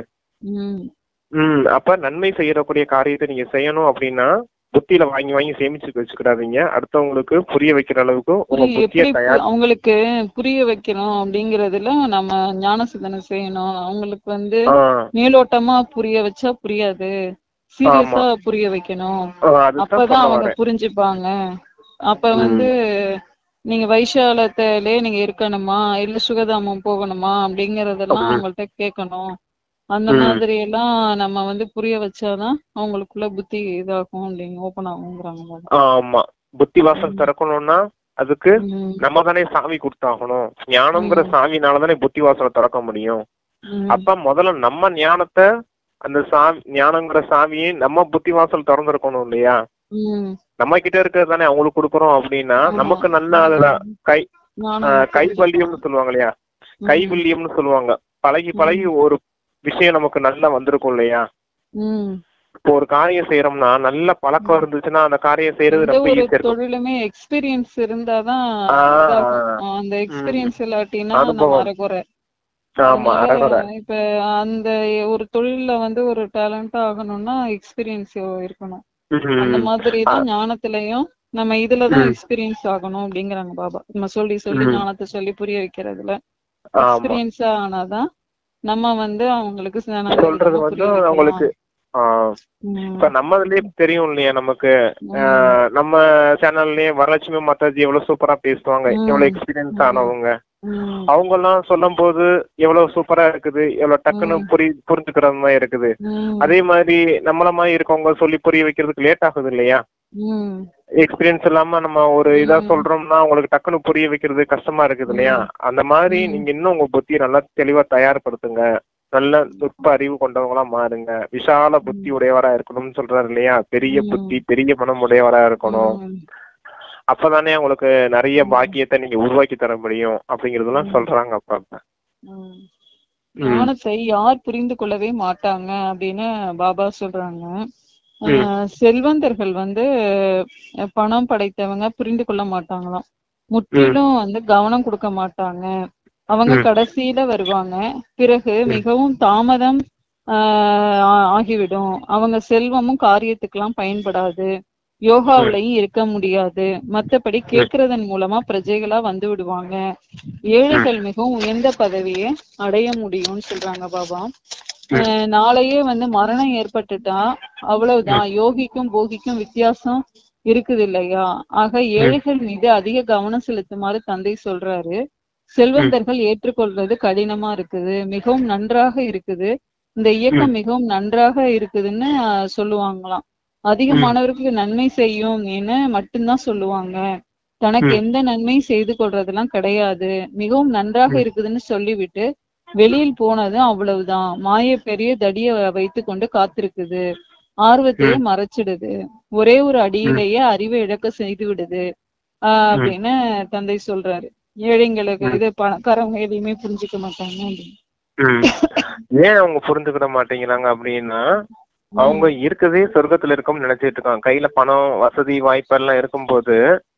உம் அப்ப நன்மை செய்யறக்கூடிய காரியத்தை நீங்க செய்யணும் அப்படின்னா புத்தியில வாங்கி வாங்கி சேமிச்சு வச்சுக்கிடாதீங்க. அடுத்தவங்களுக்கு புரிய வைக்கிற அளவுக்கு உங்க புத்தியை தயார் அவங்களுக்கு புரிய வைக்கணும் அப்படிங்கறதுல நம்ம ஞான சிந்தனை செய்யணும். அவங்களுக்கு வந்து மேலோட்டமா புரிய வச்சா புரியாது, சீரியஸா புரிய வைக்கணும். அப்பதான் அவங்க புரிஞ்சுப்பாங்க. அப்ப வந்து நீங்க வைஷாலத்திலே நீங்க இருக்கணுமா இல்ல சுகதாமம் போகணுமா அப்படிங்கறதெல்லாம் அவங்கள்ட்ட கேட்கணும். அந்த மாதிரி எல்லாம் நம்ம வந்து புரிய வச்சாதான் அவங்களுக்குள்ள புத்தி இதாகும் அப்படிங்க ஓபன் ஆகுங்கிறாங்க. ஆமா, புத்தி வாசல் திறக்கணும்னா அதுக்கு நம்ம தானே சாவி கொடுத்தாகணும். ஞானம்ங்கிற சாவினாலதானே புத்தி வாசலை திறக்க முடியும். அப்ப முதல்ல நம்ம ஞானத்தை அந்த சாவி ஞானங்கிற சாவியை நம்ம புத்தி வாசல் திறந்திருக்கணும் இல்லையா. நம்ம கிட்ட இருக்கிறது தானே அவங்களுக்கு கொடுக்குறோம் அப்படின்னா நமக்கு நல்ல அதுல கை கைவல்யம்னு சொல்லுவாங்க இல்லையா, கைவல்யம்னு சொல்லுவாங்க. பழகி பழகி ஒரு விஷயம் நமக்கு நல்லா வந்திருக்கும் இல்லையா. இப்போ ஒரு காரியம் செய்யறோம்னா நல்ல பழக்கம் இருந்துச்சுன்னா அந்த காரியம் செய்யறது ரொம்ப ஈஸியா இருக்கும். தொழிலுமே எக்ஸ்பீரியன்ஸ் இருந்தாதான் அந்த எக்ஸ்பீரியன்ஸ் இல்லாட்டினா அரைகுறை. இப்ப அந்த ஒரு தொழில வந்து ஒரு டேலண்டா ஆகணும்னா எக்ஸ்பீரியன்ஸ் இருக்கணும். அந்த மாதிரிதான் ஞானத்திலயும் நம்ம இதுலதான் எக்ஸ்பீரியன்ஸ் ஆகணும் அப்படிங்கிறாங்க பாபா. நம்ம சொல்லி சொல்லி ஞானத்தை சொல்லி புரிய வைக்கிறதுல எக்ஸ்பீரியன்ஸா ஆனாதான் நம்ம வந்து அவங்களுக்கு சொல்றது வந்து அவங்களுக்கு இப்ப நம்ம இதுலயே தெரியும் இல்லையா. நமக்கு நம்ம சேனல்லயே வரலட்சுமி மாதாஜி எவ்வளவு சூப்பரா பேசுவாங்க, எவ்வளவு எக்ஸ்பீரியன்ஸ் ஆனவங்க. அவங்க எல்லாம் சொல்லும் போது எவ்வளவு சூப்பரா இருக்குது, எவ்வளவு டக்குன்னு புரி புரிஞ்சுக்கிற மாதிரி இருக்குது. அதே மாதிரி நம்மள மாதிரி இருக்கவங்க சொல்லி புரிய வைக்கிறதுக்கு லேட் ஆகுது இல்லையா. எக்ஸ்பீரியன்ஸ் இல்லாம நம்ம ஒரு இதா சொல்றோம்னா உங்களுக்கு டக்குன்னு புரிய வைக்கிறது கஷ்டமா இருக்குது இல்லையா. அந்த மாதிரி நீங்க இன்னும் உங்க புத்தியை நல்லா தெளிவா தயார்படுத்துங்க, நல்ல நுட்ப அறிவு கொண்டவங்களா மாறுங்க, விஷால புத்தி உடையவரா இருக்கணும்னு சொல்றாரு இல்லையா. பெரிய புத்தி பெரிய மனம் உடையவரா இருக்கணும். அப்பதானே உங்களுக்கு நிறைய பாக்கியத்தை நீங்க உருவாக்கி தர முடியும் அப்படிங்கறதெல்லாம் சொல்றாங்க. அப்ப ஞானத்தை யார் புரிந்து கொள்ளவே மாட்டாங்க அப்படின்னு பாபா சொல்றாங்க. செல்வந்தர்கள் வந்து பணம் படைத்தவங்க புரிந்து கொள்ள மாட்டாங்களாம். முற்றிலும் வந்து கவனம் கொடுக்க மாட்டாங்க. அவங்க கடைசியில வருவாங்க. பிறகு மிகவும் தாமதம் ஆஹ் ஆகிவிடும். அவங்க செல்வமும் காரியத்துக்கெல்லாம் பயன்படாது, யோகாவிலையும் இருக்க முடியாது. மத்தபடி கேட்கறதன் மூலமா பிரஜைகளா வந்து விடுவாங்க. ஏழைகள் மிகவும் உயர்ந்த பதவியை அடைய முடியும்னு சொல்றாங்க பாபா. அஹ் நாளையே வந்து மரணம் ஏற்பட்டுட்டா அவ்வளவுதான். யோகிக்கும் போகிக்கும் வித்தியாசம் இருக்குது இல்லையா. ஆக ஏழைகள் மீது அதிக கவனம் செலுத்துமாறு தந்தை சொல்றாரு. செல்வந்தர்கள் ஏற்றுக்கொள்வது கடினமா இருக்குது, மிகவும் நன்றாக இருக்குது, இந்த இயக்கம் மிகவும் நன்றாக இருக்குதுன்னு அஹ், சொல்லுவாங்களாம். அதிக மாணவர்களுக்கு நன்மை செய்யும் என மட்டும்தான் சொல்லுவாங்க. தனக்கு எந்த நன்மையும் செய்து கொள்றதெல்லாம் கிடையாது, மிகவும் நன்றாக இருக்குதுன்னு சொல்லிவிட்டு வெளியில் போனதும் அவ்வளவுதான். மாய பெரிய தடிய வைத்து கொண்டு காத்திருக்குது, ஆர்வத்தையே மறைச்சிடுது, ஒரே ஒரு அடியிலேயே அறிவை இழக்க செய்து விடுது ஆஹ் அப்படின்னு தந்தை சொல்றாரு. ஏழைங்களுக்கு இது பணக்காரவங்க எதையுமே புரிஞ்சுக்க மாட்டாங்க அப்படின்னு. ஏன் அவங்க புரிஞ்சுக்கிட மாட்டேங்கிறாங்க அப்படின்னா, அவங்க இருக்கதே சொர்க்கத்துல இருக்கும்னு நினைச்சிட்டு இருக்காங்க. கையில பணம், வசதி, வாய்ப்பெல்லாம் இருக்கும்போது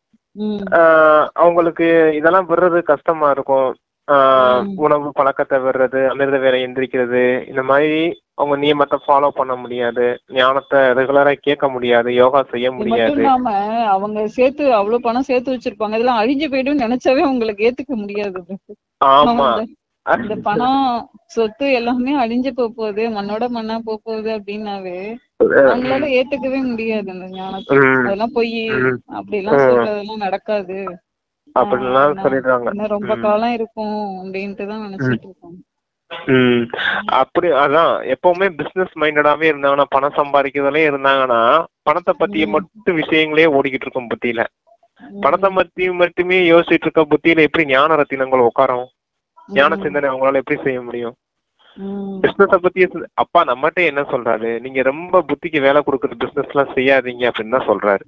ஆஹ் அவங்களுக்கு இதெல்லாம் விடுறது கஷ்டமா இருக்கும். ஆஹ் உணவு பழக்கத்தை விடுறது, அமிர்த வேலை எந்திரிக்கிறது, இந்த மாதிரி அவங்க நியமத்தை ஃபாலோ பண்ண முடியாது, ஞானத்தை ரெகுலரா கேட்க முடியாது, யோகா செய்ய முடியாது. இல்லாம அவங்க சேர்த்து அவ்வளவு பணம் சேர்த்து வச்சிருப்பாங்க, இதெல்லாம் அழிஞ்சு போயிடும் நினைச்சாவே உங்களுக்கு ஏத்துக்க முடியாது. ஆமா, இந்த பணம் சொத்து எல்லாமே அழிஞ்சு போகுது, மண்ணோட மண்ணா போகுது அப்படின்னாவே அவங்களால ஏத்துக்கவே முடியாது இந்த ஞானத்தை. அதெல்லாம் பொய், அப்படி எல்லாம் சொல்றதெல்லாம் நடக்காது அப்படின்லாம் சொல்லிடுறாங்க. இன்னும் ரொம்ப காலம் இருக்கும் அப்படின்ட்டுதான் நினைச்சிட்டு இருக்காங்க. உம் அப்படி அதான் எப்பவுமே பிசினஸ் மைண்டடாவே இருந்தாங்கன்னா, பணம் சம்பாதிக்கிறதுலயே இருந்தாங்கன்னா, பணத்தை பத்திய மட்டும் விஷயங்களே ஓடிக்கிட்டு இருக்கும் புத்தியில. பணத்தை பத்தி மட்டுமே யோசிச்சுட்டு இருக்க புத்தியில எப்படி ஞான ரத்தினங்கள் உட்காரும்? ஞான சிந்தனை அவங்களால எப்படி செய்ய முடியும்? பிசினஸ பத்தி அப்பா நம்மகிட்ட என்ன சொல்றாரு, நீங்க ரொம்ப புத்திக்கு வேலை கொடுக்குற பிசினஸ் எல்லாம் செய்யாதீங்க அப்படின்னு தான் சொல்றாரு.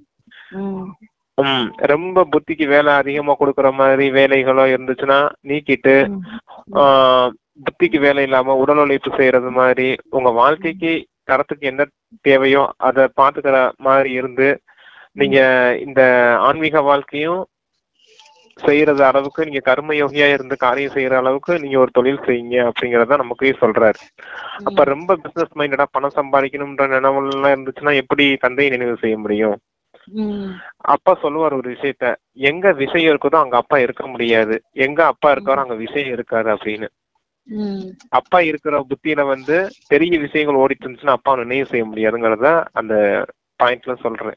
உம் ரொம்ப புத்திக்கு வேலை அதிகமா கொடுக்குற மாதிரி வேலைகளோ இருந்துச்சுன்னா நீக்கிட்டு, ஆஹ் புத்திக்கு வேலை இல்லாம உடல் உழைப்பு செய்யறது மாதிரி உங்க வாழ்க்கைக்கு தரத்துக்கு என்ன தேவையோ அதை பாத்துக்கிற மாதிரி இருந்து நீங்க இந்த ஆன்மீக வாழ்க்கையும் செய்யறது அளவுக்கு நீங்க கர்ம யோகியா இருந்து காரியம் செய்யற அளவுக்கு நீங்க ஒரு தொழில் செய்யுங்க அப்படிங்கறத நமக்கே சொல்றாரு. அப்ப ரொம்ப பிசினஸ் மைண்டடா பணம் சம்பாதிக்கணும்ன்ற நினைவுலாம் இருந்துச்சுன்னா எப்படி தந்தையை நினைவு செய்ய முடியும்? அப்பா சொல்லுவார் ஒரு விஷயத்த, எங்க விஷயம் இருக்குதோ அங்க அப்பா இருக்க முடியாது, எங்க அப்பா இருக்காரோ அங்க விஷயம் இருக்காது அப்படின்னு. அப்பா இருக்கிற புத்தியில வந்து பெரிய விஷயங்கள் ஓடிட்டு இருந்துச்சுன்னா அப்பா நினைவு செய்ய முடியாதுங்கிறத அந்த பாயிண்ட்ல சொல்றேன்.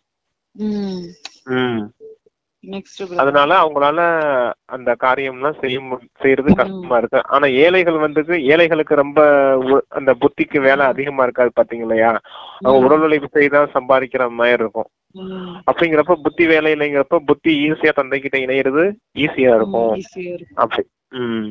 அதனால அவங்களால அந்த காரியம்லாம் செய்ய செய்யறது கஷ்டமா இருக்கு. ஆனா ஏழைகள் வந்து ஏழைகளுக்கு ரொம்ப அந்த புத்திக்கு வேலை அதிகமா இருக்காது பாத்தீங்களையா, அவங்க உடல் உழைப்பு செய்தான் சம்பாதிக்கிற மாதிரி இருக்கும். அப்படிங்கிறப்ப புத்தி வேலை இல்லைங்கிறப்ப புத்தி ஈஸியா தந்தைகிட்ட இணையிறது ஈஸியா இருக்கும் அப்படி. உம்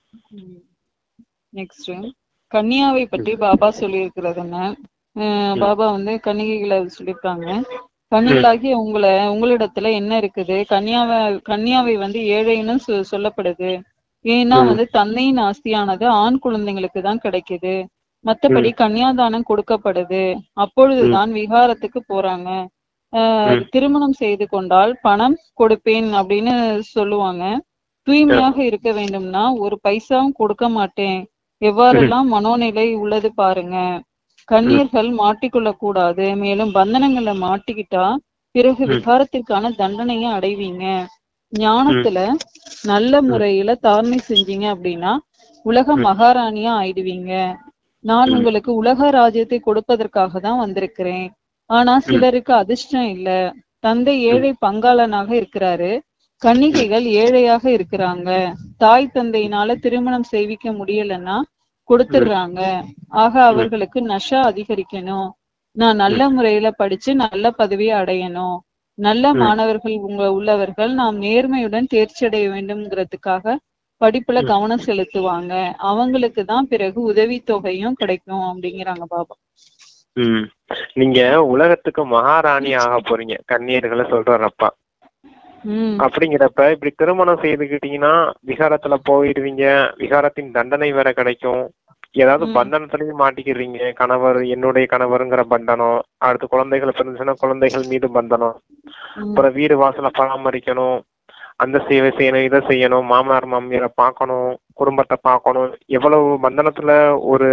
நெக்ஸ்ட் கன்னியாவை பற்றி பாபா சொல்லி இருக்கிறது என்ன, பாபா வந்து கன்னிகைகளை சொல்லியிருக்காங்க. கன்னிகளாகி உங்களை உங்களிடத்துல என்ன இருக்குது, கன்னியாவை கன்னியாவை வந்து ஏழைன்னு சொ சொல்லப்படுது ஏன்னா வந்து தந்தையின் ஆஸ்தியானது ஆண் குழந்தைங்களுக்கு தான் கிடைக்குது, மத்தபடி கன்னியாதானம் கொடுக்கப்படுது. அப்பொழுதுதான் விகாரத்துக்கு போறாங்க. ஆஹ் திருமணம் செய்து கொண்டால் பணம் கொடுப்பேன் அப்படின்னு சொல்லுவாங்க. தூய்மையாக இருக்க வேண்டும்னா ஒரு பைசாவும் கொடுக்க மாட்டேன், எவ்வாறெல்லாம் மனோநிலை உள்ளது பாருங்க. கன்னியர்கள் மாட்டிக்கொள்ள கூடாது, மேலும் பந்தனங்களை மாட்டிக்கிட்டா பிறகு விகாரத்திற்கான தண்டனையை அடைவீங்க. ஞானத்துல நல்ல முறையில தாரணை செஞ்சீங்க அப்படின்னா உலக மகாராணியா ஆயிடுவீங்க. நான் உங்களுக்கு உலக ராஜ்யத்தை கொடுப்பதற்காக தான் வந்திருக்கிறேன். ஆனா சிலருக்கு அதிர்ஷ்டம் இல்ல, தந்தை ஏழை பங்காளனாக இருக்கிறாரு, கன்னிகைகள் ஏழையாக இருக்கிறாங்க, தாய் தந்தையினால திருமணம் செய்விக்க முடியலன்னா கொடுத்துடுறாங்க. ஆக அவர்களுக்கு நஷா அதிகரிக்கணும், நான் நல்ல முறையில படிச்சு நல்ல பதவியை அடையணும், நல்ல மாணவர்கள் உங்க உள்ளவர்கள் நாம் நேர்மையுடன் தேர்ச்சி அடைய வேண்டும்ங்கிறதுக்காக படிப்புல கவனம் செலுத்துவாங்க, அவங்களுக்கு தான் பிறகு உதவி தொகையும் கிடைக்கும் அப்படிங்கிறாங்க பாபா. உம் நீங்க உலகத்துக்கு மகாராணி ஆக போறீங்க கன்னியர்களை சொல்றப்பா. அப்படிங்கிறப்ப இப்படி திருமணம் செய்துக்கிட்டீங்கன்னா விகாரத்துல போயிடுவீங்க, விகாரத்தின் தண்டனை வேற கிடைக்கும், ஏதாவது பந்தனத்திலையும் மாட்டிக்கிறீங்க, கணவர் என்னுடைய கணவருங்கிற பந்தனம், அடுத்து குழந்தைகள் பிறந்துச்சுன்னா குழந்தைகள் மீது பந்தனம், அப்புறம் வீடு வாசலை பராமரிக்கணும், அந்த சேவை செய்யணும், இதை செய்யணும், மாமனார் மாமியாரை பார்க்கணும், குடும்பத்தை பார்க்கணும், எவ்வளவு பந்தனத்துல ஒரு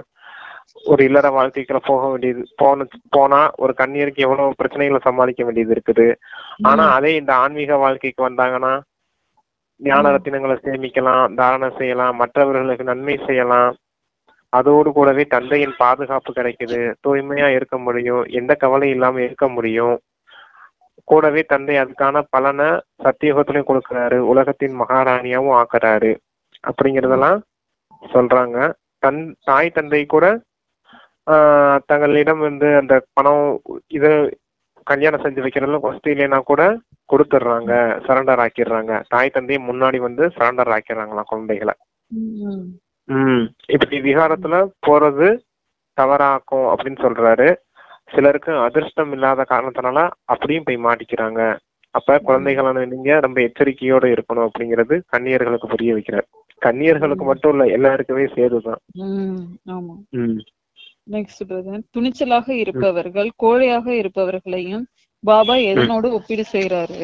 ஒரு இல்லற வாழ்க்கைக்குள்ள போக வேண்டியது போன போனா ஒரு கன்னியருக்கு எவ்வளவு பிரச்சனைகளை சமாளிக்க வேண்டியது இருக்குது. ஆனா அதே இந்த ஆன்மீக வாழ்க்கைக்கு வந்தாங்கன்னா ஞான ரத்தினங்களை சேமிக்கலாம், தாரணம் செய்யலாம், மற்றவர்களுக்கு நன்மை செய்யலாம், அதோடு கூடவே தந்தையின் பாதுகாப்பு கிடைக்குது, தூய்மையா இருக்க முடியும், எந்த கவலையும் இல்லாம இருக்க முடியும், கூடவே தந்தை அதுக்கான பலனை சத்தியுகத்திலையும் கொடுக்குறாரு, உலகத்தின் மகாராணியாவும் ஆக்குறாரு அப்படிங்கறதெல்லாம் சொல்றாங்க. தன் தாய் தந்தை கூட ஆஹ் தங்களிடம் வந்து அந்த பணம் இது கல்யாணம் செஞ்சு வைக்கிறதுல வசதி இல்லைன்னா கூட கொடுத்துடுறாங்க, சரண்டர் ஆக்கிடுறாங்க. தாய் தந்தையை முன்னாடி வந்து சரண்டர் ஆக்கிடுறாங்களாம் குழந்தைகளை. உம் இப்படி விகாரத்துல போறது தவறாக்கும் அப்படின்னு சொல்றாரு. சிலருக்கு அதிர்ஷ்டம் இல்லாத காரணத்தினால அப்படியும் போய் மாட்டிக்கிறாங்க. அப்ப குழந்தைகளான நீங்க ரொம்ப எச்சரிக்கையோட இருக்கணும் அப்படிங்கிறது கன்னியர்களுக்கு புரிய வைக்கிறார். கன்னியர்களுக்கு மட்டும் இல்ல, எல்லாருக்குமே சேருதான். நெக்ஸ்ட் பிரதர், துணிச்சலாக இருப்பவர்கள் கோழையாக இருப்பவர்களையும் பாபா எதனோடு ஒப்பீடு செய்யறாரு.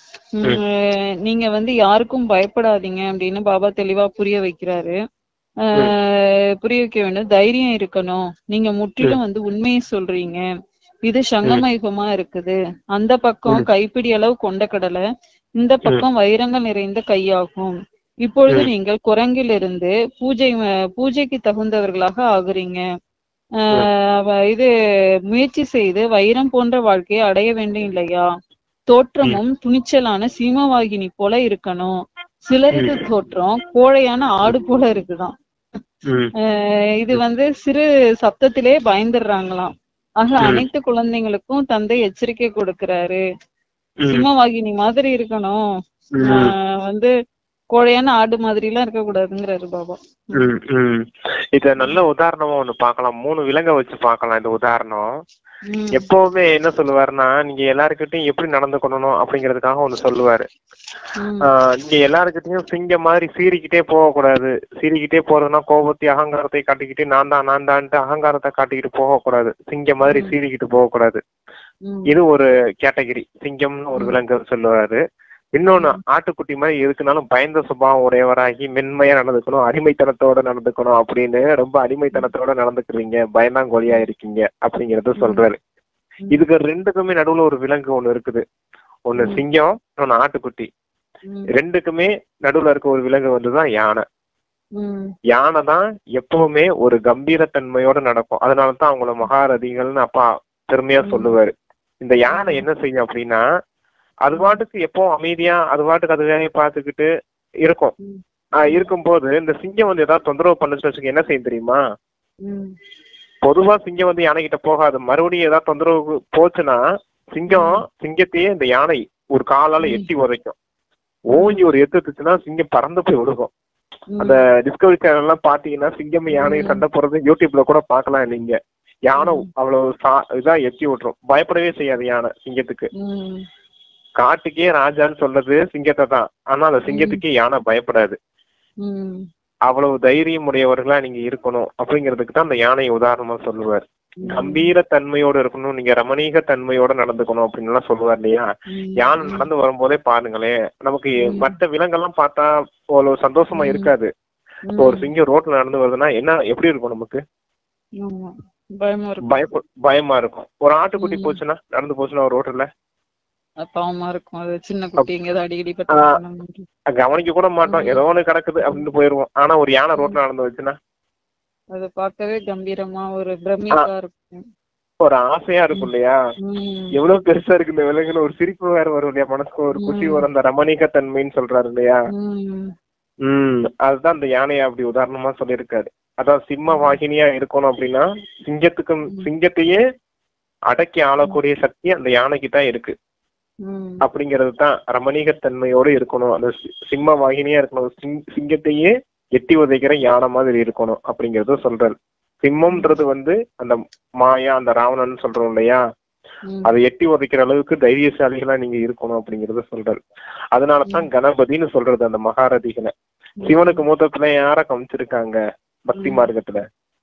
நீங்க வந்து யாருக்கும் பயப்படாதீங்க அப்படின்னு பாபா தெளிவா புரிய வைக்கிறாரு. ஆஹ் புரிய வைக்க வேண்டும், தைரியம் இருக்கணும், நீங்க முற்றிலும் வந்து உண்மையை சொல்றீங்க, இது சங்கமயுகமா இருக்குது, அந்த பக்கம் கைப்பிடி அளவு கொண்ட கடலை, இந்த பக்கம் வைரங்கள் நிறைந்த கையாகும். இப்பொழுது நீங்கள் குரங்கிலிருந்து பூஜை பூஜைக்கு தகுந்தவர்களாக ஆகுறீங்க. ஆஹ் இது முயற்சி செய்து வைரம் போன்ற வாழ்க்கையை அடைய வேண்டும் இல்லையா? தோற்றமும் துணிச்சலான சீமவாகினி போல இருக்கணும். சிலருக்கு தோற்றம் கோழையான ஆடு போல இருக்குதான். ஆஹ் இது வந்து சிறு சப்தத்திலே பயந்துடுறாங்களாம். ஆக அனைத்து குழந்தைங்களுக்கும் தந்தை எச்சரிக்கை கொடுக்கிறாரு, சிம்மவாகினி மாதிரி இருக்கணும், ஆஹ் வந்து கோழையான ஆடு மாதிரி எல்லாம் இருக்க கூடாதுங்கிறாரு பாபா. உம் உம் இத நல்ல உதாரணமா ஒண்ணு பாக்கலாம், மூணு விலங்க வச்சு பாக்கலாம். இந்த உதாரணம் எப்பவுமே என்ன சொல்லுவாருன்னா, நீங்க எல்லாருக்கிட்டையும் எப்படி நடந்துக்கணும் அப்படிங்கறதுக்காக ஒண்ணு சொல்லுவாரு. ஆஹ் நீங்க எல்லாருக்கிட்டையும் சிங்கம் மாதிரி சீறிக்கிட்டே போக கூடாது. சீறிக்கிட்டே போறதுன்னா கோபத்தை அகங்காரத்தை காட்டிக்கிட்டு நான் தான் நான் தான்ட்டு அகங்காரத்தை காட்டிக்கிட்டு போக கூடாது. சிங்கம் மாதிரி சீறிக்கிட்டு போக கூடாது. இது ஒரு கேட்டகரி, சிங்கம்னு ஒரு விலங்கு சொல்லுவாரு. இன்னொன்னு ஆட்டுக்குட்டி மாதிரி எதுக்குனாலும் பயந்த சுபாவம் உடையவராகி மென்மையா நடந்துக்கணும், அடிமைத்தனத்தோட நடந்துக்கணும் அப்படின்னு ரொம்ப அடிமைத்தனத்தோட நடந்துக்கிறீங்க, பயந்தாங்கோழியா இருக்கீங்க அப்படிங்கறத சொல்றாரு. இதுக்கு ரெண்டுக்குமே நடுவுல ஒரு விலங்கு ஒண்ணு இருக்குது. ஒண்ணு சிங்கம், ஒண்ணு ஆட்டுக்குட்டி. ரெண்டுக்குமே நடுவுல இருக்க ஒரு விலங்கு வந்துதான் யானை. யானை தான் எப்பவுமே ஒரு கம்பீரத்தன்மையோட நடக்கும். அதனாலதான் அவங்கள மகாரதிகள்னு அப்பா பெருமையா சொல்லுவாரு. இந்த யானை என்ன செய்யும் அப்படின்னா, அது பாட்டுக்கு எப்போ அமைதியா அது பாட்டுக்கு அது வேலையை பார்த்துக்கிட்டு இருக்கும். ஆஹ் இருக்கும்போது இந்த சிங்கம் வந்து ஏதாவது தொந்தரவு பண்ணுச்சுன்னு வச்சுக்க என்ன செய்யும் தெரியுமா? பொதுவா சிங்கம் வந்து யானை கிட்ட போகாது. மறுபடியும் ஏதாவது தொந்தரவு போச்சுன்னா சிங்கம் சிங்கத்தையே இந்த யானை ஒரு காலால எட்டி உதைக்கும். ஓஞ்சி ஒரு எத்துச்சுன்னா சிங்கம் பறந்து போய் விழுகும். அந்த டிஸ்கவரி சேனல் எல்லாம் பாத்தீங்கன்னா சிங்கம் யானை சண்டை போறது யூடியூப்ல கூட பாக்கலாம். நீங்க யானை அவ்வளவு சா இதா எட்டி விட்டுரும், பயப்படவே செய்யாது யானை சிங்கத்துக்கு. காட்டுக்கே ராஜான்னு சொல்றது சிங்கத்தை தான், ஆனா அந்த சிங்கத்துக்கே யானை பயப்படாது. அவ்வளவு தைரியம் உடையவர்களா நீங்க இருக்கணும் அப்படிங்கிறதுக்கு தான் அந்த யானையை உதாரணமா சொல்லுவார். கம்பீர தன்மையோட இருக்கணும், நீங்க ரமணீக தன்மையோட நடந்துக்கணும் அப்படின்னு எல்லாம் சொல்லுவார் இல்லையா? யானை நடந்து வரும்போதே பாருங்களேன், நமக்கு மற்ற விலங்கெல்லாம் பார்த்தா அவ்வளவு சந்தோஷமா இருக்காது. இப்போ ஒரு சிங்கம் ரோட்ல நடந்து வருதுன்னா என்ன எப்படி இருக்கும் நமக்கு? பயப்ப பயமா இருக்கும். ஒரு ஆட்டுக்குட்டி போச்சுன்னா நடந்து போச்சுன்னா ஒரு ரோட்ல பாவமா இருக்கும். அது சின்ன குட்டி எங்கேயாவது அடிக்கடி கவனிக்க கூட மாட்டோம், ஏதோ ஒண்ணு கிடக்குது அப்படின்னு போயிருவோம். ஆனா ஒரு யானை ரோட்ல நடந்து வச்சுன்னா அது பார்க்கவே கம்பீரமா ஒரு பிரமிப்பா இருக்கும், ஒரு ஆசையா இருக்கும் இல்லையா? எவ்வளவு பெருசா இருக்கு இந்த விலங்குன்னு ஒரு சிரிப்பு வேற வரும் இல்லையா? மனசுக்கு ஒரு குஷி வரும். அந்த ரமணீக தன்மைன்னு சொல்றாரு இல்லையா? உம் அதுதான் அந்த யானையை அப்படி உதாரணமா சொல்லியிருக்காரு. அதான் சிம்ம வாகினியா இருக்கணும் அப்படின்னா சிங்கத்துக்கும் சிங்கத்தையே அடக்கி ஆளக்கூடிய சக்தி அந்த யானைக்கு தான் இருக்கு அப்படிங்கிறது தான். ரமணீகத்தன்மையோடு இருக்கணும், அந்த சிம்ம வாகினியா இருக்கணும், சிங்கத்தையே எட்டி உதைக்கிற யானை மாதிரி இருக்கணும் அப்படிங்கறத சொல்றாரு. சிம்மம்ன்றது வந்து அந்த மாயா அந்த ராவணன் சொல்றோம் இல்லையா, அதை எட்டி உதைக்கிற அளவுக்கு தைரியசாலிகளா நீங்க இருக்கணும் அப்படிங்கறத சொல்றாரு. அதனாலதான் கணபதினு சொல்றது அந்த மகாரதிகளை. சிவனுக்கு மூத்த பிள்ளை யார காமிச்சிருக்காங்க பக்தி மார்க்கத்துல?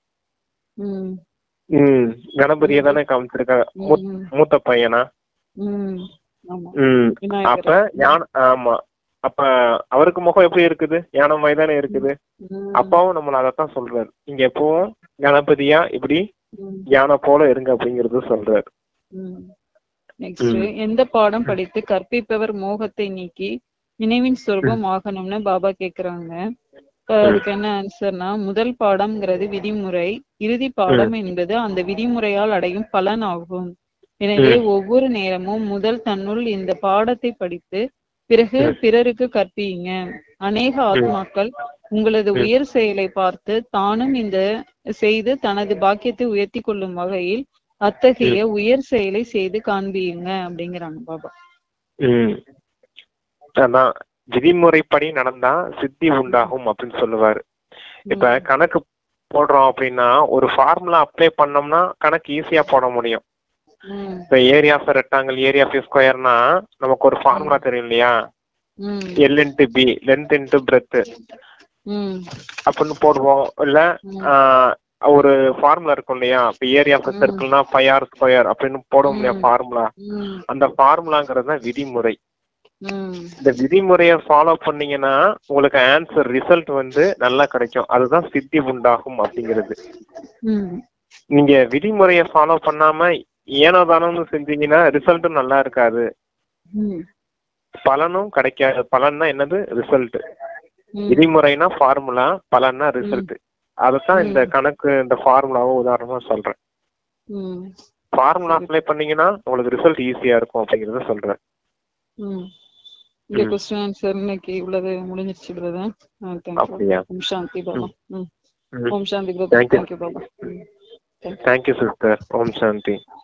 உம் கணபதியை தானே காமிச்சிருக்காங்க, மூத்த பையனா. உம் அப்ப யானை ஆமா அப்ப அவருக்கு முகம் எப்படி இருக்குது? யானை மாதிரி தானே இருக்குது. அப்பாவும் நம்மள அதத்தான் சொல்றாரு, நீங்க எப்பவும் கணபதியா இப்படி யானை போல இருங்க அப்படிங்கறது சொல்றாரு. நெக்ஸ்ட், எந்த பாடம் படித்து கற்பிப்பவர் மோகத்தை நீக்கி நினைவின் சொரூபம் ஆகணும்னு பாபா கேக்குறாங்க. அதுக்கு என்ன ஆன்சர்னா, முதல் பாடம்ங்கிறது விதிமுறை, இறுதி பாடம் என்பது அந்த விதிமுறையால் அடையும் பலன் ஆகும். எனவே ம். ஒவ்வொரு நேரமும் முதல் தன்னுள் இந்த பாடத்தை படித்து பிறகு ம். பிறருக்கு கற்பியுங்க. அநேக ம். ஆத்மாக்கள் உங்களது ம். உயர் செயலை பார்த்து தானும் இந்த செய்து தனது பாக்கியத்தை உயர்த்தி கொள்ளும் வகையில் அத்தகைய ம். உயர் செயலை செய்து காண்பியுங்க அப்படிங்கிறாங்க பாபா. ம். அதான் விதிமுறைப்படி நடந்தா சித்தி உண்டாகும் அப்படின்னு சொல்லுவாரு. இப்ப ம், கணக்கு போடுறோம் அப்படின்னா ஒரு ஃபார்முலா அப்ளை பண்ணோம்னா கணக்கு ஈஸியா போட முடியும். ம், இப்ப area of rectangle area of ஸ்கொயர்னா நமக்கு ஒரு ஃபார்முலா தெரியும் இல்லையா? ம், L into B length into breadth ம், அப்படின்னு போடுவோம். இல்ல ம், ஆஹ், ஒரு ஃபார்முலா இருக்கும் இல்லையா? இப்ப ஏரியா ஆஃப் ம், சர்க்கிள்னா பை ஆர் ஸ்கொயர் அப்படின்னு போடும் இல்லையா ம், ஃபார்முலா? ம், அந்த ஃபார்முலாங்கிறது தான் விதிமுறை. ம், இந்த விதிமுறையை ஃபாலோ பண்ணீங்கன்னா உங்களுக்கு ஆன்சர் ரிசல்ட் வந்து நல்லா கிடைக்கும். அதுதான் சித்தி உண்டாகும் அப்படிங்கிறது. ம், நீங்க விதிமுறையை ஃபாலோ பண்ணாம ஏனோ தானோன்னு செஞ்சீங்கன்னா ரிசல்ட்டும் நல்லா இருக்காது, ம், பலனும் கிடைக்காது. பலன்னா என்னது? ரிசல்ட். ம், விதிமுறைனா ஃபார்முலா, பலன்னா ம், ரிசல்ட். அதைத்தான் இந்த ம், கணக்கு இந்த ஃபார்முலாவை உதாரணமா சொல்றேன். ம், ஃபார்முலா சரி. அப்ளை பண்ணீங்கன்னா உங்களுக்கு ரிசல்ட் ஈஸியா இருக்கும் அப்படிங்கறத சொல்றேன். ம். இந்த ம். கொஸ்டின் ஆன்சர் இன்னைக்கு இவ்வளவு முடிஞ்சிருச்சு பிரதர். தேங்க்யூ. அப்படியா? ஓம் சாந்தி பாபா. ம். ம். ம். ஓம் சாந்தி பிரதர். தேங்க்யூ. தேங்க்யூ பாபா. ம். தேங்க்யூ. Thank you sister. ஓம் சாந்தி.